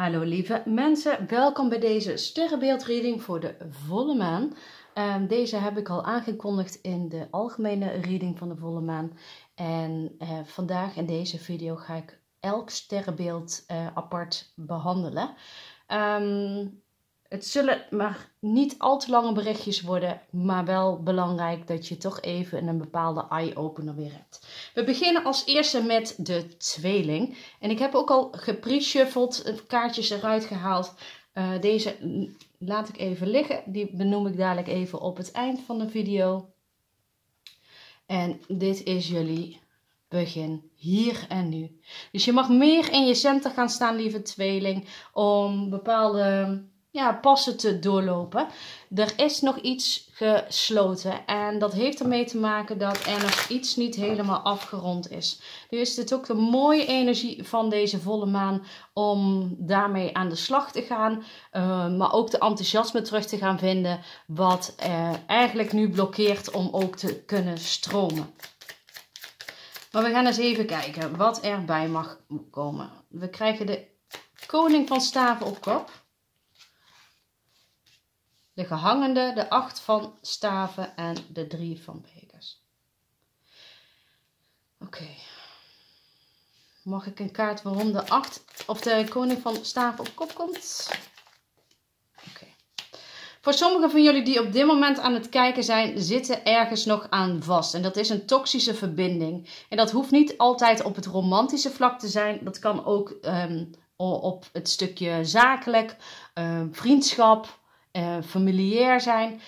Hallo lieve mensen, welkom bij deze sterrenbeeldreading voor de volle maan. Deze heb ik al aangekondigd in de algemene reading van de volle maan. En vandaag in deze video ga ik elk sterrenbeeld apart behandelen. Het zullen maar niet al te lange berichtjes worden, maar wel belangrijk dat je toch even een bepaalde eye-opener weer hebt. We beginnen als eerste met de tweeling. En ik heb ook al gepre-shuffled, kaartjes eruit gehaald. Deze laat ik even liggen, die benoem ik dadelijk even op het eind van de video. En dit is jullie begin hier en nu. Dus je mag meer in je center gaan staan, lieve tweeling, om bepaalde passen te doorlopen. Er is nog iets gesloten en dat heeft ermee te maken dat er nog iets niet helemaal afgerond is. Nu is dit ook de mooie energie van deze volle maan om daarmee aan de slag te gaan, maar ook de enthousiasme terug te gaan vinden wat eigenlijk nu blokkeert om ook te kunnen stromen. Maar we gaan eens even kijken wat erbij mag komen. We krijgen de koning van staven op kop. De gehangende, de 8 van staven en de 3 van bekers. Oké. Mag ik een kaart waarom de 8 of de koning van staven op kop komt? Oké. Voor sommigen van jullie die op dit moment aan het kijken zijn, zitten ergens nog aan vast. En dat is een toxische verbinding. En dat hoeft niet altijd op het romantische vlak te zijn. Dat kan ook op het stukje zakelijk, vriendschap, familiair zijn.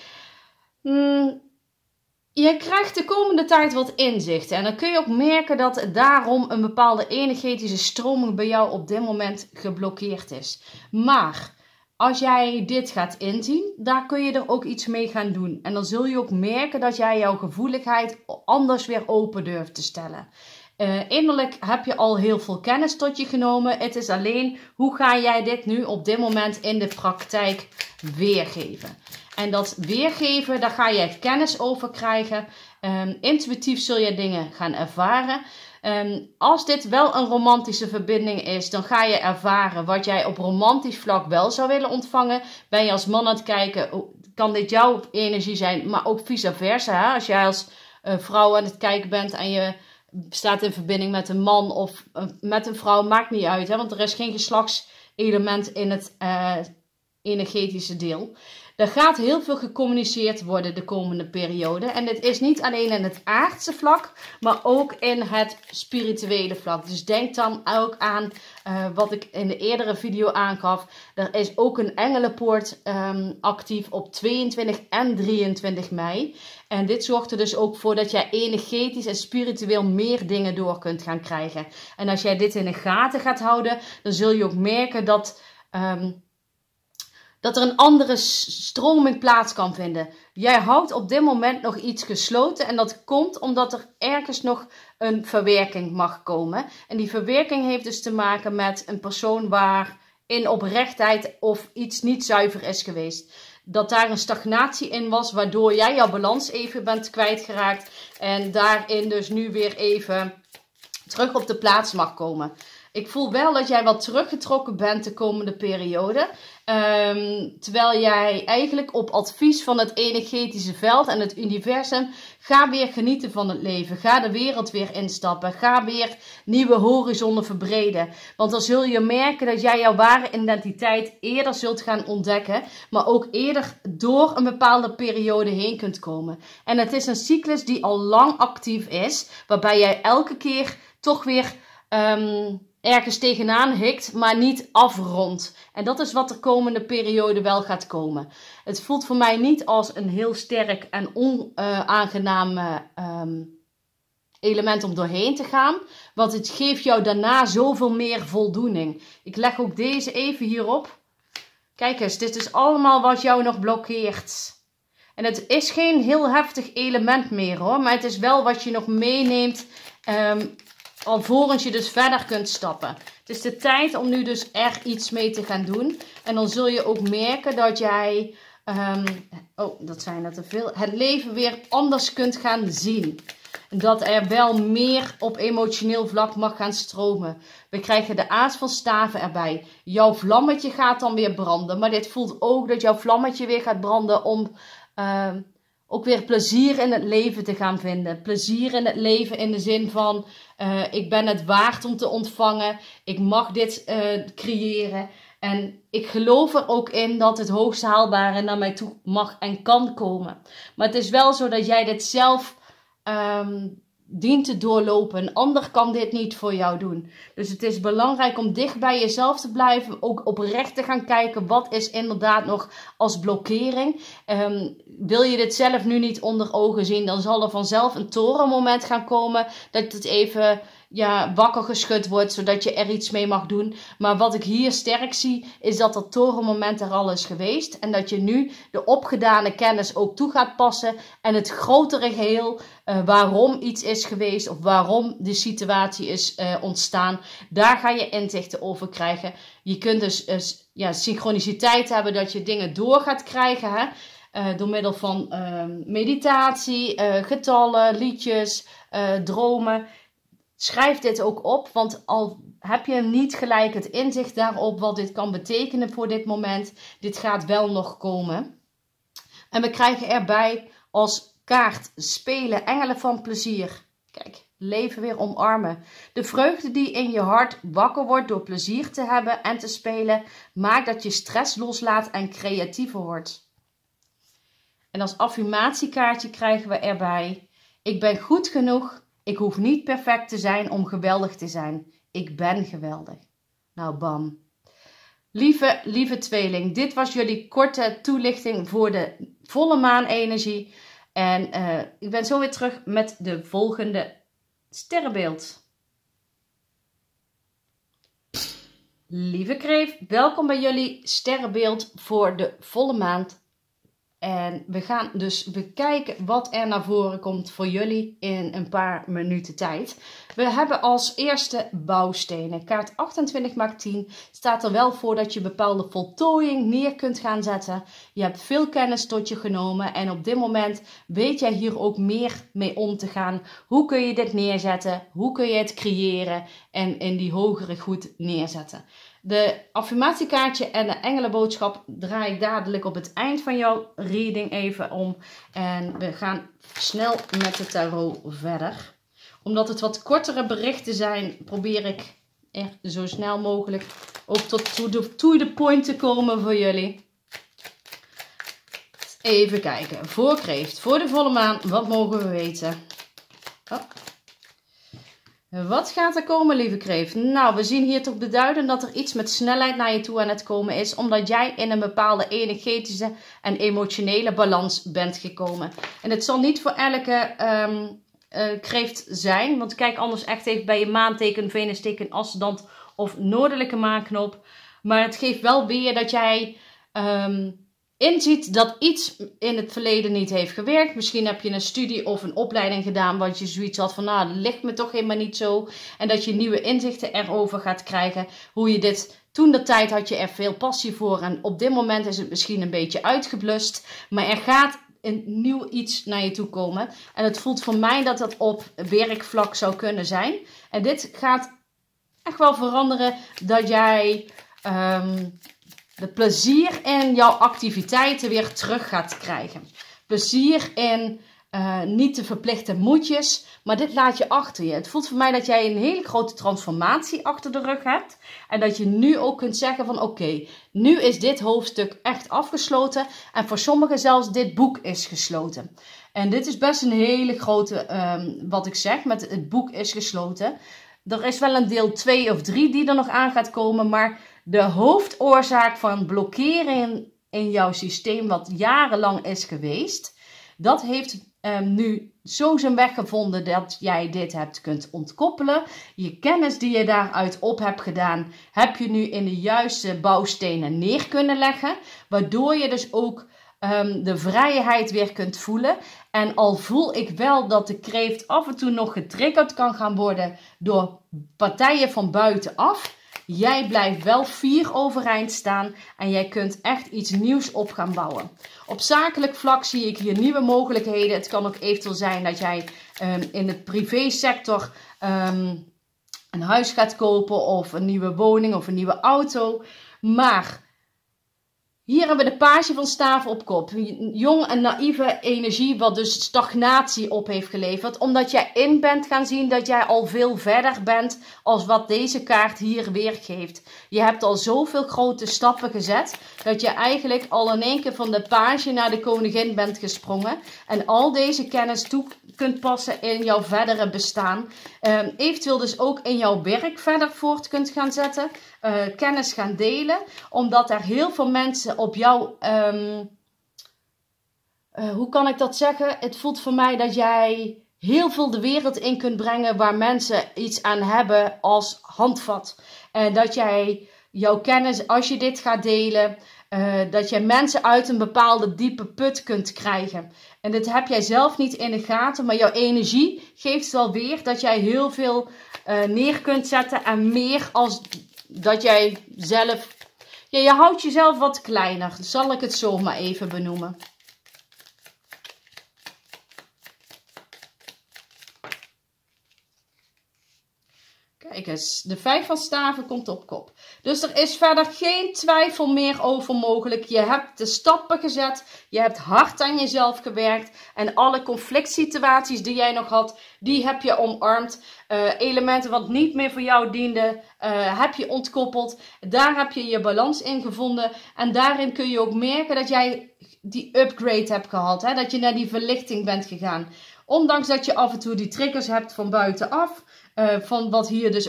Je krijgt de komende tijd wat inzichten. En dan kun je ook merken dat daarom een bepaalde energetische stroming bij jou op dit moment geblokkeerd is. Maar als jij dit gaat inzien, daar kun je er ook iets mee gaan doen. En dan zul je ook merken dat jij jouw gevoeligheid anders weer open durft te stellen. Innerlijk heb je al heel veel kennis tot je genomen. Het is alleen, hoe ga jij dit nu op dit moment in de praktijk weergeven? En dat weergeven, daar ga je kennis over krijgen. Intuïtief zul je dingen gaan ervaren. Als dit wel een romantische verbinding is, dan ga je ervaren wat jij op romantisch vlak wel zou willen ontvangen. Ben je als man aan het kijken, kan dit jouw energie zijn, maar ook vice versa. Hè? Als jij als vrouw aan het kijken bent en je staat in verbinding met een man of met een vrouw, maakt niet uit. Hè? Want er is geen geslachtselement in het energetische deel. Er gaat heel veel gecommuniceerd worden de komende periode. En dit is niet alleen in het aardse vlak, maar ook in het spirituele vlak. Dus denk dan ook aan wat ik in de eerdere video aangaf. Er is ook een engelenpoort actief op 22 en 23 mei. En dit zorgt er dus ook voor dat jij energetisch en spiritueel meer dingen door kunt gaan krijgen. En als jij dit in de gaten gaat houden, dan zul je ook merken dat er een andere stroming plaats kan vinden. Jij houdt op dit moment nog iets gesloten. En dat komt omdat er ergens nog een verwerking mag komen. En die verwerking heeft dus te maken met een persoon waar in oprechtheid of iets niet zuiver is geweest. Dat daar een stagnatie in was, waardoor jij jouw balans even bent kwijtgeraakt. En daarin dus nu weer even terug op de plaats mag komen. Ik voel wel dat jij wat teruggetrokken bent de komende periode. Terwijl jij eigenlijk op advies van het energetische veld en het universum, ga weer genieten van het leven. Ga de wereld weer instappen. Ga weer nieuwe horizonnen verbreden. Want dan zul je merken dat jij jouw ware identiteit eerder zult gaan ontdekken. Maar ook eerder door een bepaalde periode heen kunt komen. En het is een cyclus die al lang actief is. Waarbij jij elke keer toch weer ergens tegenaan hikt, maar niet afrondt. En dat is wat de komende periode wel gaat komen. Het voelt voor mij niet als een heel sterk en onaangenaam element om doorheen te gaan. Want het geeft jou daarna zoveel meer voldoening. Ik leg ook deze even hierop. Kijk eens, dit is allemaal wat jou nog blokkeert. En het is geen heel heftig element meer hoor. Maar het is wel wat je nog meeneemt alvorens je dus verder kunt stappen. Het is de tijd om nu dus er iets mee te gaan doen. En dan zul je ook merken dat jij, dat zijn er te veel, het leven weer anders kunt gaan zien. Dat er wel meer op emotioneel vlak mag gaan stromen. We krijgen de aas van staven erbij. Jouw vlammetje gaat dan weer branden. Maar dit voelt ook dat jouw vlammetje weer gaat branden om ook weer plezier in het leven te gaan vinden. Plezier in het leven in de zin van ik ben het waard om te ontvangen. Ik mag dit creëren. En ik geloof er ook in dat het hoogst haalbare naar mij toe mag en kan komen. Maar het is wel zo dat jij dit zelf dient te doorlopen. Een ander kan dit niet voor jou doen. Dus het is belangrijk om dicht bij jezelf te blijven. Ook oprecht te gaan kijken. Wat is inderdaad nog als blokkering? Wil je dit zelf nu niet onder ogen zien? Dan zal er vanzelf een torenmoment gaan komen. Dat het even wakker geschud wordt. Zodat je er iets mee mag doen. Maar wat ik hier sterk zie. Is dat dat torenmoment er al is geweest. En dat je nu de opgedane kennis ook toe gaat passen. En het grotere geheel. Waarom iets is geweest. Of waarom de situatie is ontstaan. Daar ga je inzichten over krijgen. Je kunt dus synchroniciteit hebben. Dat je dingen door gaat krijgen. Hè? Door middel van meditatie. Getallen. Liedjes. Dromen. Schrijf dit ook op, want al heb je niet gelijk het inzicht daarop wat dit kan betekenen voor dit moment, dit gaat wel nog komen. En we krijgen erbij als kaart spelen, engelen van plezier. Kijk, leven weer omarmen. De vreugde die in je hart wakker wordt door plezier te hebben en te spelen, maakt dat je stress loslaat en creatiever wordt. En als affirmatiekaartje krijgen we erbij, ik ben goed genoeg. Ik hoef niet perfect te zijn om geweldig te zijn. Ik ben geweldig. Nou, bam. Lieve tweeling, dit was jullie korte toelichting voor de volle maanenergie. En ik ben zo weer terug met de volgende sterrenbeeld. Lieve Kreeft, welkom bij jullie sterrenbeeld voor de volle maand. En we gaan dus bekijken wat er naar voren komt voor jullie in een paar minuten tijd. We hebben als eerste bouwstenen. Kaart 28 maakt 10. Staat er wel voor dat je bepaalde voltooiing neer kunt gaan zetten. Je hebt veel kennis tot je genomen. En op dit moment weet jij hier ook meer mee om te gaan. Hoe kun je dit neerzetten? Hoe kun je het creëren? En in die hogere goed neerzetten. De affirmatiekaartje en de engelenboodschap draai ik dadelijk op het eind van jouw reading even om. En we gaan snel met de tarot verder. Omdat het wat kortere berichten zijn, probeer ik er zo snel mogelijk ook tot to the point te komen voor jullie. Even kijken. Voor Kreeft, voor de volle maan, wat mogen we weten? Oh. Wat gaat er komen, lieve Kreeft? Nou, we zien hier toch beduiden dat er iets met snelheid naar je toe aan het komen is. Omdat jij in een bepaalde energetische en emotionele balans bent gekomen. En het zal niet voor elke Kreeft zijn. Want kijk anders echt even bij je maanteken, venusteken, ascendant of noordelijke maanknop. Maar het geeft wel weer dat jij inziet dat iets in het verleden niet heeft gewerkt. Misschien heb je een studie of een opleiding gedaan wat je zoiets had van, nou, dat ligt me toch helemaal niet zo. En dat je nieuwe inzichten erover gaat krijgen. Hoe je dit, toen de tijd had je er veel passie voor en op dit moment is het misschien een beetje uitgeblust. Maar er gaat een nieuw iets naar je toe komen. En het voelt voor mij dat dat op werkvlak zou kunnen zijn. En dit gaat echt wel veranderen dat jij de plezier in jouw activiteiten weer terug gaat krijgen. Plezier in niet te verplichte moedjes, maar dit laat je achter je. Het voelt voor mij dat jij een hele grote transformatie achter de rug hebt. En dat je nu ook kunt zeggen van oké, nu is dit hoofdstuk echt afgesloten. En voor sommigen zelfs dit boek is gesloten. En dit is best een hele grote, wat ik zeg, met het boek is gesloten. Er is wel een deel 2 of 3 die er nog aan gaat komen, maar de hoofdoorzaak van blokkering in jouw systeem, wat jarenlang is geweest, dat heeft nu zo zijn weg gevonden dat jij dit hebt kunt ontkoppelen. Je kennis die je daaruit op hebt gedaan, heb je nu in de juiste bouwstenen neer kunnen leggen, waardoor je dus ook de vrijheid weer kunt voelen. En al voel ik wel dat de Kreeft af en toe nog getriggerd kan gaan worden door partijen van buitenaf. Jij blijft wel fier overeind staan en jij kunt echt iets nieuws op gaan bouwen. Op zakelijk vlak zie ik hier nieuwe mogelijkheden. Het kan ook eventueel zijn dat jij in de privésector een huis gaat kopen of een nieuwe woning of een nieuwe auto. Maar hier hebben we de page van staven op kop. Jong en naïeve energie, wat dus stagnatie op heeft geleverd. Omdat jij in bent gaan zien dat jij al veel verder bent als wat deze kaart hier weergeeft. Je hebt al zoveel grote stappen gezet dat je eigenlijk al in één keer van de page naar de koningin bent gesprongen. En al deze kennis toe kunt passen in jouw verdere bestaan. Eventueel dus ook in jouw werk verder voort kunt gaan zetten. Kennis gaan delen. Omdat er heel veel mensen op jou... hoe kan ik dat zeggen? Het voelt voor mij dat jij heel veel de wereld in kunt brengen waar mensen iets aan hebben als handvat. En dat jij jouw kennis, als je dit gaat delen, dat jij mensen uit een bepaalde diepe put kunt krijgen. En dit heb jij zelf niet in de gaten, maar jouw energie geeft wel weer dat jij heel veel neer kunt zetten en meer als dat jij zelf... Ja, je houdt jezelf wat kleiner, zal ik het zo maar even benoemen. Kijk eens, de 5 van staven komt op kop. Dus er is verder geen twijfel meer over mogelijk. Je hebt de stappen gezet, je hebt hard aan jezelf gewerkt. En alle conflict situaties die jij nog had, die heb je omarmd. Elementen wat niet meer voor jou dienden, heb je ontkoppeld. Daar heb je je balans in gevonden. En daarin kun je ook merken dat jij die upgrade hebt gehad. Hè? Dat je naar die verlichting bent gegaan. Ondanks dat je af en toe die triggers hebt van buitenaf. Van wat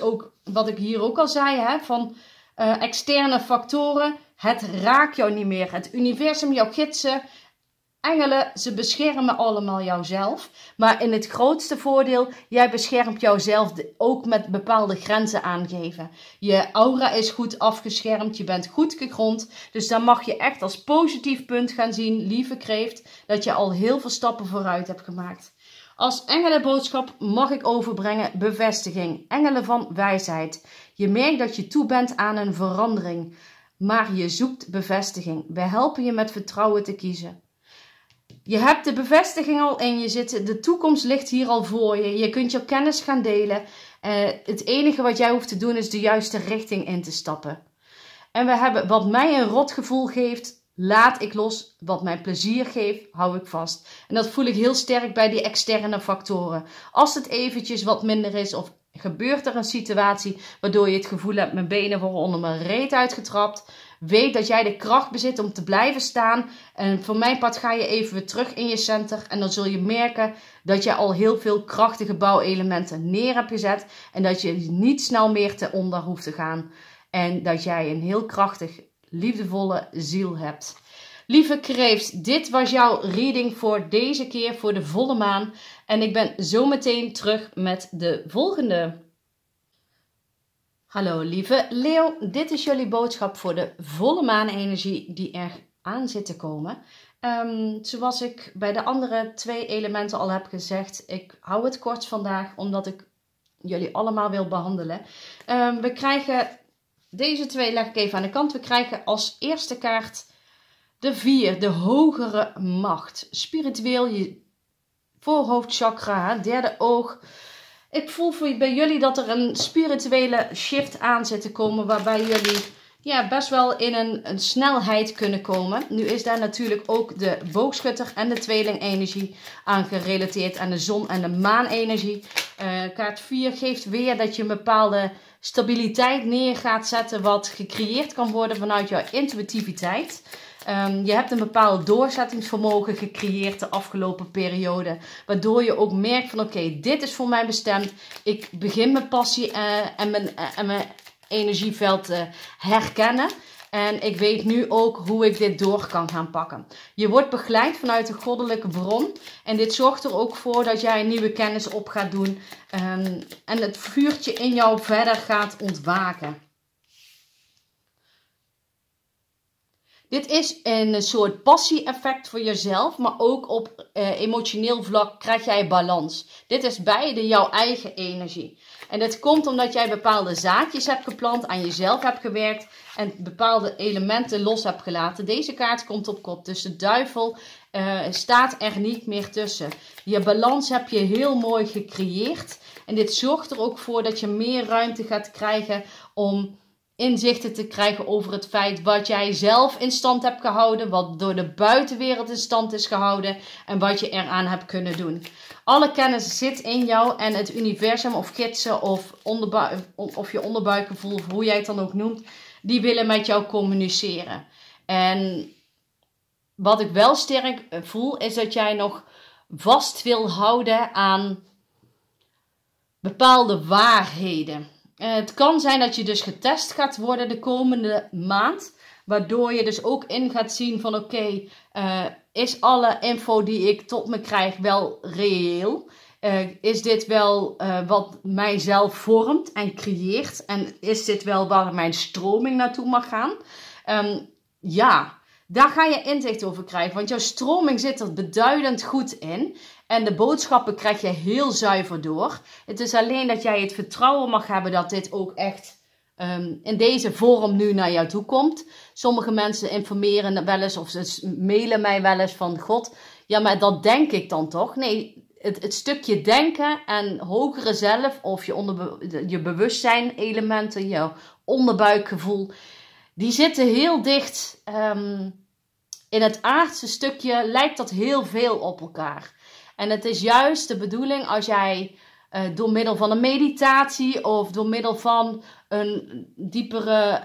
ik hier ook al zei, hè, van externe factoren. Het raakt jou niet meer. Het universum, jouw gidsen, engelen, ze beschermen allemaal jouzelf. Maar in het grootste voordeel, jij beschermt jouzelf ook met bepaalde grenzen aangeven. Je aura is goed afgeschermd, je bent goed gegrond. Dus dan mag je echt als positief punt gaan zien, lieve kreeft, dat je al heel veel stappen vooruit hebt gemaakt. Als engelenboodschap mag ik overbrengen bevestiging. Engelen van wijsheid. Je merkt dat je toe bent aan een verandering. Maar je zoekt bevestiging. We helpen je met vertrouwen te kiezen. Je hebt de bevestiging al in je zitten. De toekomst ligt hier al voor je. Je kunt jouw kennis gaan delen. Het enige wat jij hoeft te doen is de juiste richting in te stappen. En we hebben wat mij een rotgevoel geeft... Laat ik los, wat mij plezier geeft, hou ik vast. En dat voel ik heel sterk bij die externe factoren. Als het eventjes wat minder is of gebeurt er een situatie waardoor je het gevoel hebt, mijn benen worden onder mijn reet uitgetrapt. Weet dat jij de kracht bezit om te blijven staan. En voor mijn part ga je even weer terug in je center. En dan zul je merken dat je al heel veel krachtige bouwelementen neer hebt gezet. En dat je niet snel meer te onder hoeft te gaan. En dat jij een heel krachtig, liefdevolle ziel hebt. Lieve kreeft, dit was jouw reading voor deze keer, voor de volle maan. En ik ben zo meteen terug met de volgende. Hallo lieve leeuw, dit is jullie boodschap voor de volle maanenergie die er aan zit te komen. Zoals ik bij de andere 2 elementen al heb gezegd, ik hou het kort vandaag omdat ik jullie allemaal wil behandelen. We krijgen... Deze 2 leg ik even aan de kant. We krijgen als eerste kaart de 4, de hogere macht. Spiritueel, je voorhoofdchakra, derde oog. Ik voel bij jullie dat er een spirituele shift aan zit te komen. Waarbij jullie best wel in een snelheid kunnen komen. Nu is daar natuurlijk ook de boogschutter en de tweelingenergie aan gerelateerd. Aan de zon en de maanenergie. Kaart 4 geeft weer dat je een bepaalde... stabiliteit neer gaat zetten wat gecreëerd kan worden vanuit jouw intuïtiviteit. Je hebt een bepaald doorzettingsvermogen gecreëerd de afgelopen periode. Waardoor je ook merkt van oké, dit is voor mij bestemd. Ik begin mijn passie en mijn energieveld te herkennen. En ik weet nu ook hoe ik dit door kan gaan pakken. Je wordt begeleid vanuit de goddelijke bron. En dit zorgt er ook voor dat jij nieuwe kennis op gaat doen. En het vuurtje in jou verder gaat ontwaken. Dit is een soort passie-effect voor jezelf, maar ook op emotioneel vlak krijg jij balans. Dit is beide jouw eigen energie. En dit komt omdat jij bepaalde zaadjes hebt geplant, aan jezelf hebt gewerkt en bepaalde elementen los hebt gelaten. Deze kaart komt op kop, dus de duivel staat er niet meer tussen. Je balans heb je heel mooi gecreëerd. En dit zorgt er ook voor dat je meer ruimte gaat krijgen om inzichten te krijgen over het feit wat jij zelf in stand hebt gehouden, wat door de buitenwereld in stand is gehouden en wat je eraan hebt kunnen doen. Alle kennis zit in jou en het universum of gidsen of je onderbuikgevoel, of hoe jij het dan ook noemt, die willen met jou communiceren. En wat ik wel sterk voel is dat jij nog vast wil houden aan bepaalde waarheden. Het kan zijn dat je dus getest gaat worden de komende maand. Waardoor je dus ook in gaat zien van oké, is alle info die ik tot me krijg wel reëel? Is dit wel wat mijzelf vormt en creëert? En is dit wel waar mijn stroming naartoe mag gaan? Ja, daar ga je inzicht over krijgen. Want jouw stroming zit er beduidend goed in. En de boodschappen krijg je heel zuiver door. Het is alleen dat jij het vertrouwen mag hebben dat dit ook echt in deze vorm nu naar jou toe komt. Sommige mensen informeren wel eens of ze mailen mij wel eens van God. Ja, maar dat denk ik dan toch? Nee, het stukje denken en hogere zelf of je bewustzijn elementen, je onderbuikgevoel. Die zitten heel dicht in het aardse stukje, lijkt dat heel veel op elkaar. En het is juist de bedoeling als jij door middel van een meditatie of door middel van een diepere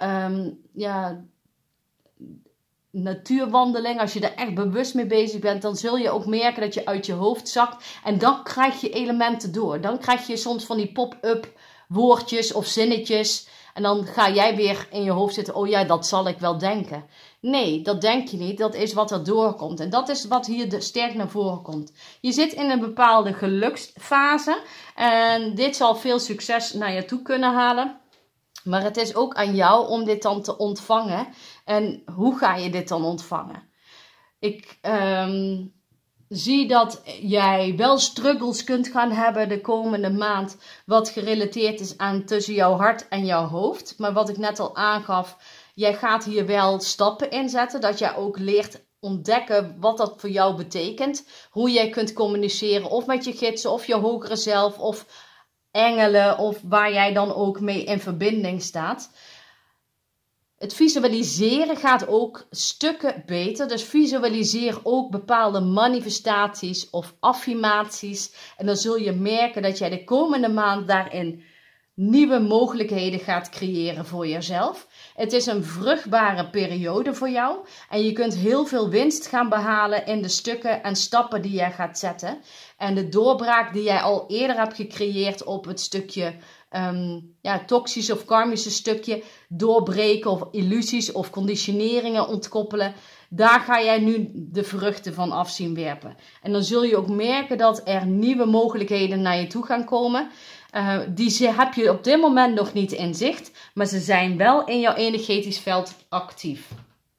natuurwandeling, als je er echt bewust mee bezig bent, dan zul je ook merken dat je uit je hoofd zakt. En dan krijg je elementen door. Dan krijg je soms van die pop-up woordjes of zinnetjes. En dan ga jij weer in je hoofd zitten, oh ja, dat zal ik wel denken. Nee, dat denk je niet. Dat is wat er doorkomt. En dat is wat hier sterk naar voren komt. Je zit in een bepaalde geluksfase. En dit zal veel succes naar je toe kunnen halen. Maar het is ook aan jou om dit dan te ontvangen. En hoe ga je dit dan ontvangen? Ik zie dat jij wel struggles kunt gaan hebben de komende maand. Wat gerelateerd is aan tussen jouw hart en jouw hoofd. Maar wat ik net al aangaf. Jij gaat hier wel stappen in zetten. Dat jij ook leert ontdekken wat dat voor jou betekent. Hoe jij kunt communiceren. Of met je gidsen. Of je hogere zelf. Of engelen. Of waar jij dan ook mee in verbinding staat. Het visualiseren gaat ook stukken beter. Dus visualiseer ook bepaalde manifestaties of affirmaties. En dan zul je merken dat jij de komende maand daarin nieuwe mogelijkheden gaat creëren voor jezelf. Het is een vruchtbare periode voor jou. En je kunt heel veel winst gaan behalen in de stukken en stappen die jij gaat zetten. En de doorbraak die jij al eerder hebt gecreëerd op het stukje toxisch of karmische stukje doorbreken of illusies of conditioneringen ontkoppelen. Daar ga jij nu de vruchten van af zien werpen. En dan zul je ook merken dat er nieuwe mogelijkheden naar je toe gaan komen. Die heb je op dit moment nog niet in zicht, maar ze zijn wel in jouw energetisch veld actief.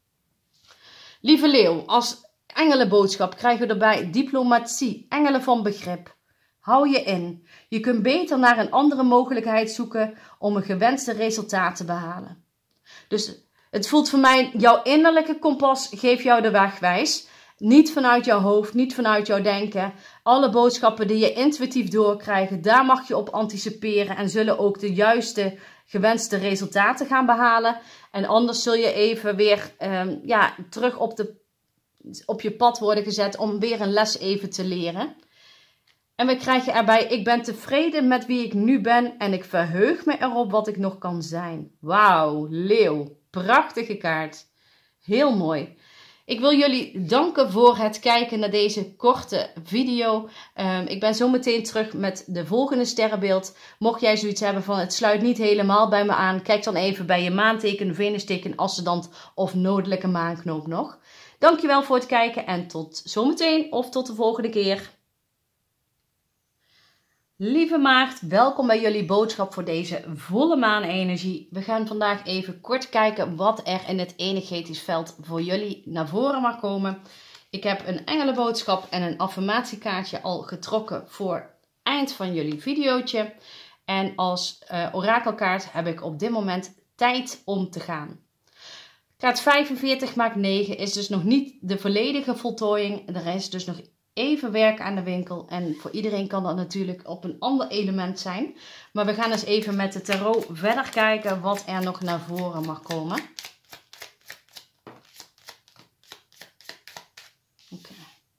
Lieve leeuw, als engelenboodschap krijgen we erbij diplomatie, engelen van begrip. Hou je in. Je kunt beter naar een andere mogelijkheid zoeken om een gewenste resultaat te behalen. Dus het voelt voor mij, jouw innerlijke kompas geeft jou de weg wijs. Niet vanuit jouw hoofd, niet vanuit jouw denken. Alle boodschappen die je intuïtief doorkrijgt, daar mag je op anticiperen. En zullen ook de juiste gewenste resultaten gaan behalen. En anders zul je even weer terug op je pad worden gezet om weer een les even te leren. En we krijgen erbij, ik ben tevreden met wie ik nu ben en ik verheug me erop wat ik nog kan zijn. Wauw, leeuw. Prachtige kaart. Heel mooi. Ik wil jullie danken voor het kijken naar deze korte video. Ik ben zo meteen terug met de volgende sterrenbeeld. Mocht jij zoiets hebben van het sluit niet helemaal bij me aan, kijk dan even bij je maanteken, venusteken, ascendant of noordelijke maanknoop nog. Dankjewel voor het kijken en tot zometeen of tot de volgende keer. Lieve maagd, welkom bij jullie boodschap voor deze volle maanenergie. We gaan vandaag even kort kijken wat er in het energetisch veld voor jullie naar voren mag komen. Ik heb een engelenboodschap en een affirmatiekaartje al getrokken voor eind van jullie videootje. En als orakelkaart heb ik op dit moment tijd om te gaan. Kaart 45 maakt 9 is dus nog niet de volledige voltooiing. Er is dus nog even werk aan de winkel. En voor iedereen kan dat natuurlijk op een ander element zijn. Maar we gaan eens even met de tarot verder kijken wat er nog naar voren mag komen. Okay.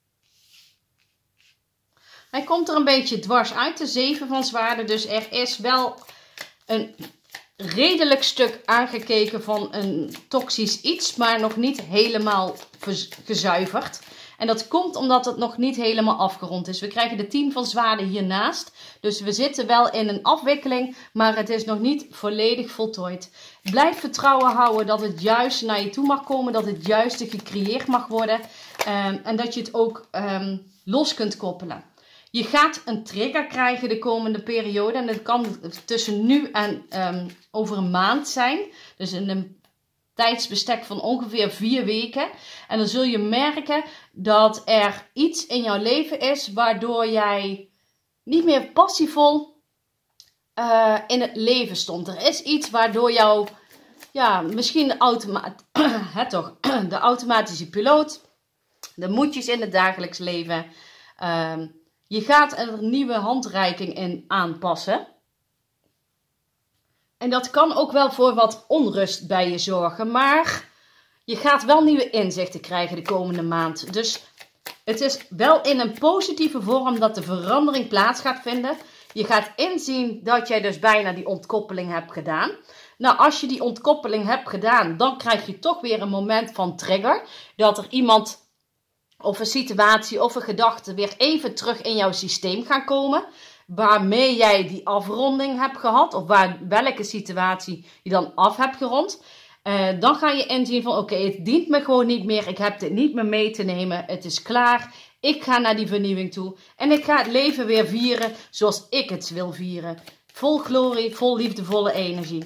Hij komt er een beetje dwars uit, de 7 van zwaarden. Dus er is wel een redelijk stuk aangekeken van een toxisch iets, maar nog niet helemaal gezuiverd. En dat komt omdat het nog niet helemaal afgerond is. We krijgen de 10 van zwaarden hiernaast. Dus we zitten wel in een afwikkeling, maar het is nog niet volledig voltooid. Blijf vertrouwen houden dat het juiste naar je toe mag komen, dat het juiste gecreëerd mag worden. En dat je het ook los kunt koppelen. Je gaat een trigger krijgen de komende periode. En dat kan tussen nu en over een maand zijn. Dus in een tijdsbestek van ongeveer 4 weken. En dan zul je merken dat er iets in jouw leven is waardoor jij niet meer passievol in het leven stond. Er is iets waardoor jou, ja, misschien de automatische piloot, de moedjes in het dagelijks leven. Je gaat er een nieuwe handreiking in aanpassen. En dat kan ook wel voor wat onrust bij je zorgen. Maar je gaat wel nieuwe inzichten krijgen de komende maand. Dus het is wel in een positieve vorm dat de verandering plaats gaat vinden. Je gaat inzien dat jij dus bijna die ontkoppeling hebt gedaan. Nou, als je die ontkoppeling hebt gedaan, dan krijg je toch weer een moment van trigger. Dat er iemand of een situatie of een gedachte weer even terug in jouw systeem gaan komen. Waarmee jij die afronding hebt gehad. Of welke situatie je dan af hebt gerond. Dan ga je inzien van oké, het dient me gewoon niet meer. Ik heb dit niet meer mee te nemen. Het is klaar. Ik ga naar die vernieuwing toe. En ik ga het leven weer vieren zoals ik het wil vieren. Vol glorie, vol liefdevolle energie.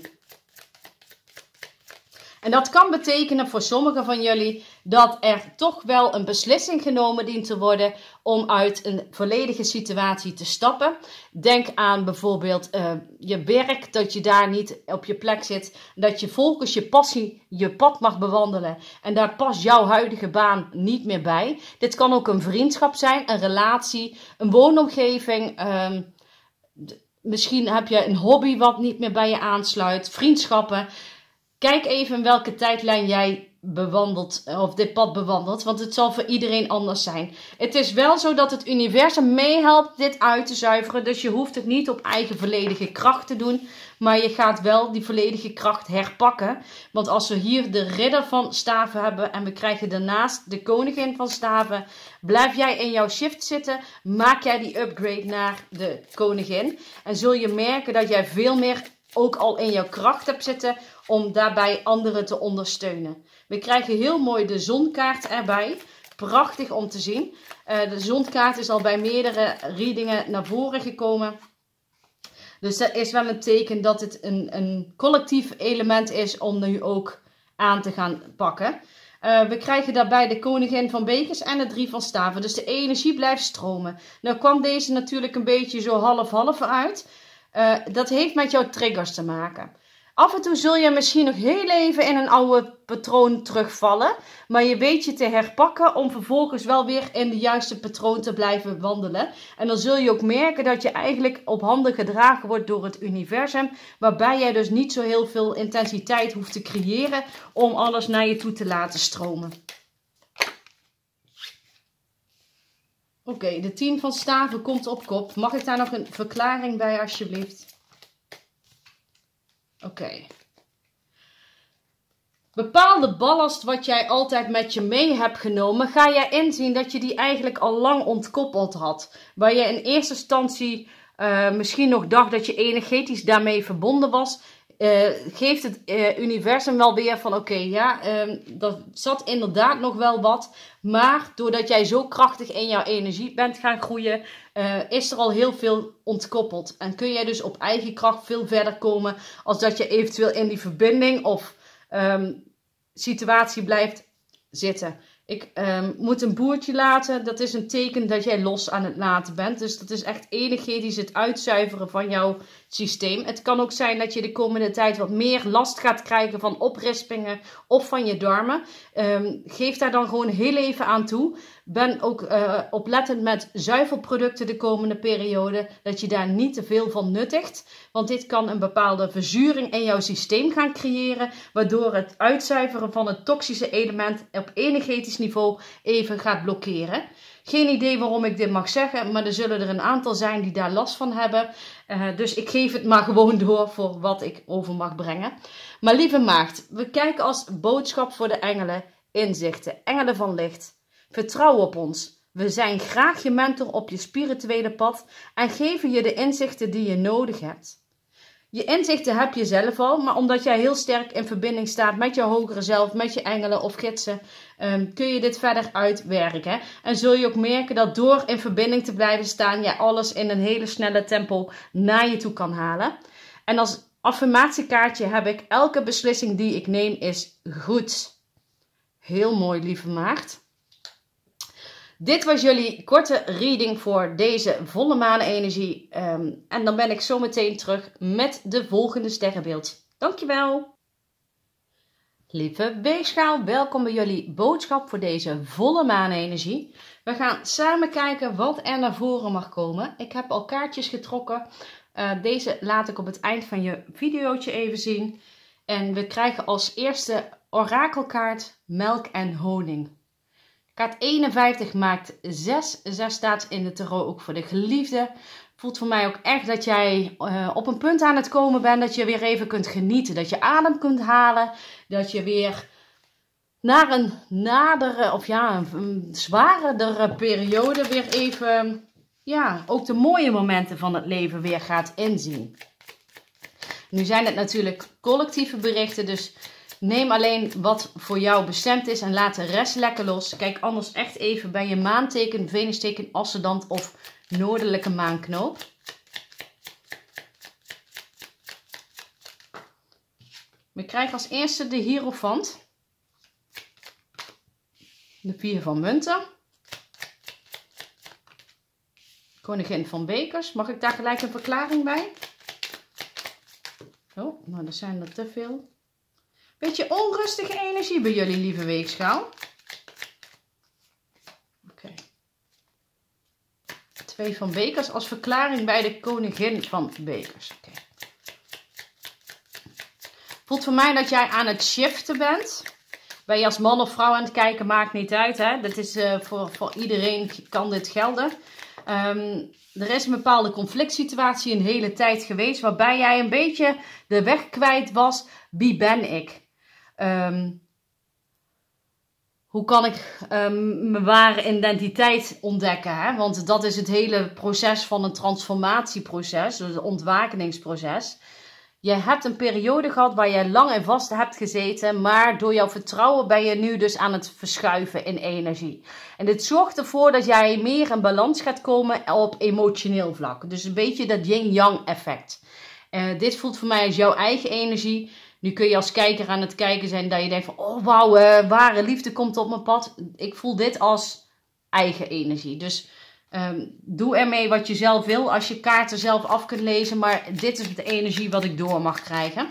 En dat kan betekenen voor sommigen van jullie dat er toch wel een beslissing genomen dient te worden om uit een volledige situatie te stappen. Denk aan bijvoorbeeld je werk, dat je daar niet op je plek zit. Dat je volgens je passie je pad mag bewandelen. En daar past jouw huidige baan niet meer bij. Dit kan ook een vriendschap zijn, een relatie, een woonomgeving. Misschien heb je een hobby wat niet meer bij je aansluit, vriendschappen. Kijk even in welke tijdlijn jij bewandelt, of dit pad bewandelt, want het zal voor iedereen anders zijn. Het is wel zo dat het universum meehelpt dit uit te zuiveren, dus je hoeft het niet op eigen volledige kracht te doen, maar je gaat wel die volledige kracht herpakken. Want als we hier de ridder van staven hebben en we krijgen daarnaast de koningin van staven, blijf jij in jouw shift zitten, maak jij die upgrade naar de koningin en zul je merken dat jij veel meer ook al in jouw kracht hebt zitten om daarbij anderen te ondersteunen. We krijgen heel mooi de zonkaart erbij. Prachtig om te zien. De zonkaart is al bij meerdere readingen naar voren gekomen. Dus dat is wel een teken dat het een collectief element is om nu ook aan te gaan pakken. We krijgen daarbij de koningin van bekers en de 3 van staven. Dus de energie blijft stromen. Nou kwam deze natuurlijk een beetje zo half-half uit. Dat heeft met jouw triggers te maken. Af en toe zul je misschien nog heel even in een oude patroon terugvallen. Maar je weet je te herpakken om vervolgens wel weer in de juiste patroon te blijven wandelen. En dan zul je ook merken dat je eigenlijk op handen gedragen wordt door het universum. Waarbij jij dus niet zo heel veel intensiteit hoeft te creëren om alles naar je toe te laten stromen. Oké, de 10 van staven komt op kop. Mag ik daar nog een verklaring bij alsjeblieft? Oké. Bepaalde ballast wat jij altijd met je mee hebt genomen, ga jij inzien dat je die eigenlijk al lang ontkoppeld had. Waar je in eerste instantie misschien nog dacht dat je energetisch daarmee verbonden was, geeft het universum wel weer van oké, ja, dat zat inderdaad nog wel wat. Maar doordat jij zo krachtig in jouw energie bent gaan groeien, is er al heel veel ontkoppeld. En kun jij dus op eigen kracht veel verder komen als dat je eventueel in die verbinding of situatie blijft zitten. Ik moet een boertje laten. Dat is een teken dat jij los aan het laten bent. Dus dat is echt energetisch het uitzuiveren van jouw systeem. Het kan ook zijn dat je de komende tijd wat meer last gaat krijgen van oprispingen of van je darmen. Geef daar dan gewoon heel even aan toe. Ben ook oplettend met zuivelproducten de komende periode. Dat je daar niet te veel van nuttigt. Want dit kan een bepaalde verzuring in jouw systeem gaan creëren. Waardoor het uitzuiveren van het toxische element op energetisch niveau even gaat blokkeren. Geen idee waarom ik dit mag zeggen, maar er zullen er een aantal zijn die daar last van hebben. Dus ik geef het maar gewoon door voor wat ik over mag brengen. Maar lieve maagd, we kijken als boodschap voor de engelen inzichten. Engelen van licht. Vertrouw op ons. We zijn graag je mentor op je spirituele pad en geven je de inzichten die je nodig hebt. Je inzichten heb je zelf al, maar omdat jij heel sterk in verbinding staat met je hogere zelf, met je engelen of gidsen, kun je dit verder uitwerken. En zul je ook merken dat door in verbinding te blijven staan, jij alles in een hele snelle tempo naar je toe kan halen. En als affirmatiekaartje heb ik: elke beslissing die ik neem is goed. Heel mooi, lieve maagd. Dit was jullie korte reading voor deze volle maanenergie. En dan ben ik zo meteen terug met de volgende sterrenbeeld. Dankjewel. Lieve weegschaal, welkom bij jullie boodschap voor deze volle maanenergie. We gaan samen kijken wat er naar voren mag komen. Ik heb al kaartjes getrokken. Deze laat ik op het eind van je videootje even zien. En we krijgen als eerste orakelkaart melk en honing. Kaart 51 maakt 6. 6 staat in de tarot ook voor de geliefde. Voelt voor mij ook echt dat jij op een punt aan het komen bent. Dat je weer even kunt genieten. Dat je adem kunt halen. Dat je weer naar een nadere of ja, een zwaardere periode weer even ook de mooie momenten van het leven weer gaat inzien. Nu zijn het natuurlijk collectieve berichten, dus neem alleen wat voor jou bestemd is en laat de rest lekker los. Kijk anders echt even bij je maanteken, venusteken, ascendant of noordelijke maanknoop. We krijgen als eerste de Hierophant. De 4 van munten. Koningin van bekers. Mag ik daar gelijk een verklaring bij? Oh, nou, er zijn er te veel. Beetje onrustige energie bij jullie, lieve weegschaal. Oké. 2 van bekers als verklaring bij de koningin van bekers. Oké. Voelt voor mij dat jij aan het shiften bent. Ben je als man of vrouw aan het kijken, maakt niet uit. Hè? Dat is voor iedereen kan dit gelden. Er is een bepaalde conflict situatie een hele tijd geweest. Waarbij jij een beetje de weg kwijt was. Wie ben ik? Hoe kan ik mijn ware identiteit ontdekken? Hè? Want dat is het hele proces van een transformatieproces. Dus een ontwakeningsproces. Je hebt een periode gehad waar je lang en vast hebt gezeten. Maar door jouw vertrouwen ben je nu dus aan het verschuiven in energie. En dit zorgt ervoor dat jij meer in balans gaat komen op emotioneel vlak. Dus een beetje dat yin-yang effect. Dit voelt voor mij als jouw eigen energie. Nu kun je als kijker aan het kijken zijn dat je denkt van oh wauw, ware liefde komt op mijn pad. Ik voel dit als eigen energie. Dus doe ermee wat je zelf wil als je kaarten zelf af kunt lezen. Maar dit is de energie wat ik door mag krijgen.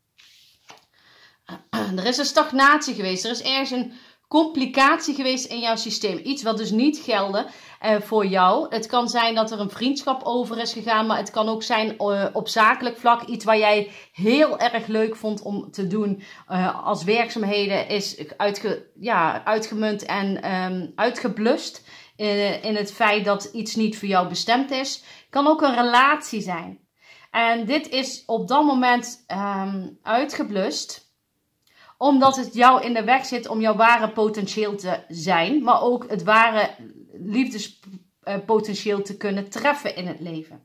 Er is een stagnatie geweest. Er is ergens een complicatie geweest in jouw systeem. Iets wat dus niet gelde voor jou. Het kan zijn dat er een vriendschap over is gegaan. Maar het kan ook zijn op zakelijk vlak. Iets waar jij heel erg leuk vond om te doen als werkzaamheden. Is uitgemunt en uitgeblust. In het feit dat iets niet voor jou bestemd is. Kan ook een relatie zijn. En dit is op dat moment uitgeblust. Omdat het jou in de weg zit om jouw ware potentieel te zijn. Maar ook het ware liefdespotentieel te kunnen treffen in het leven.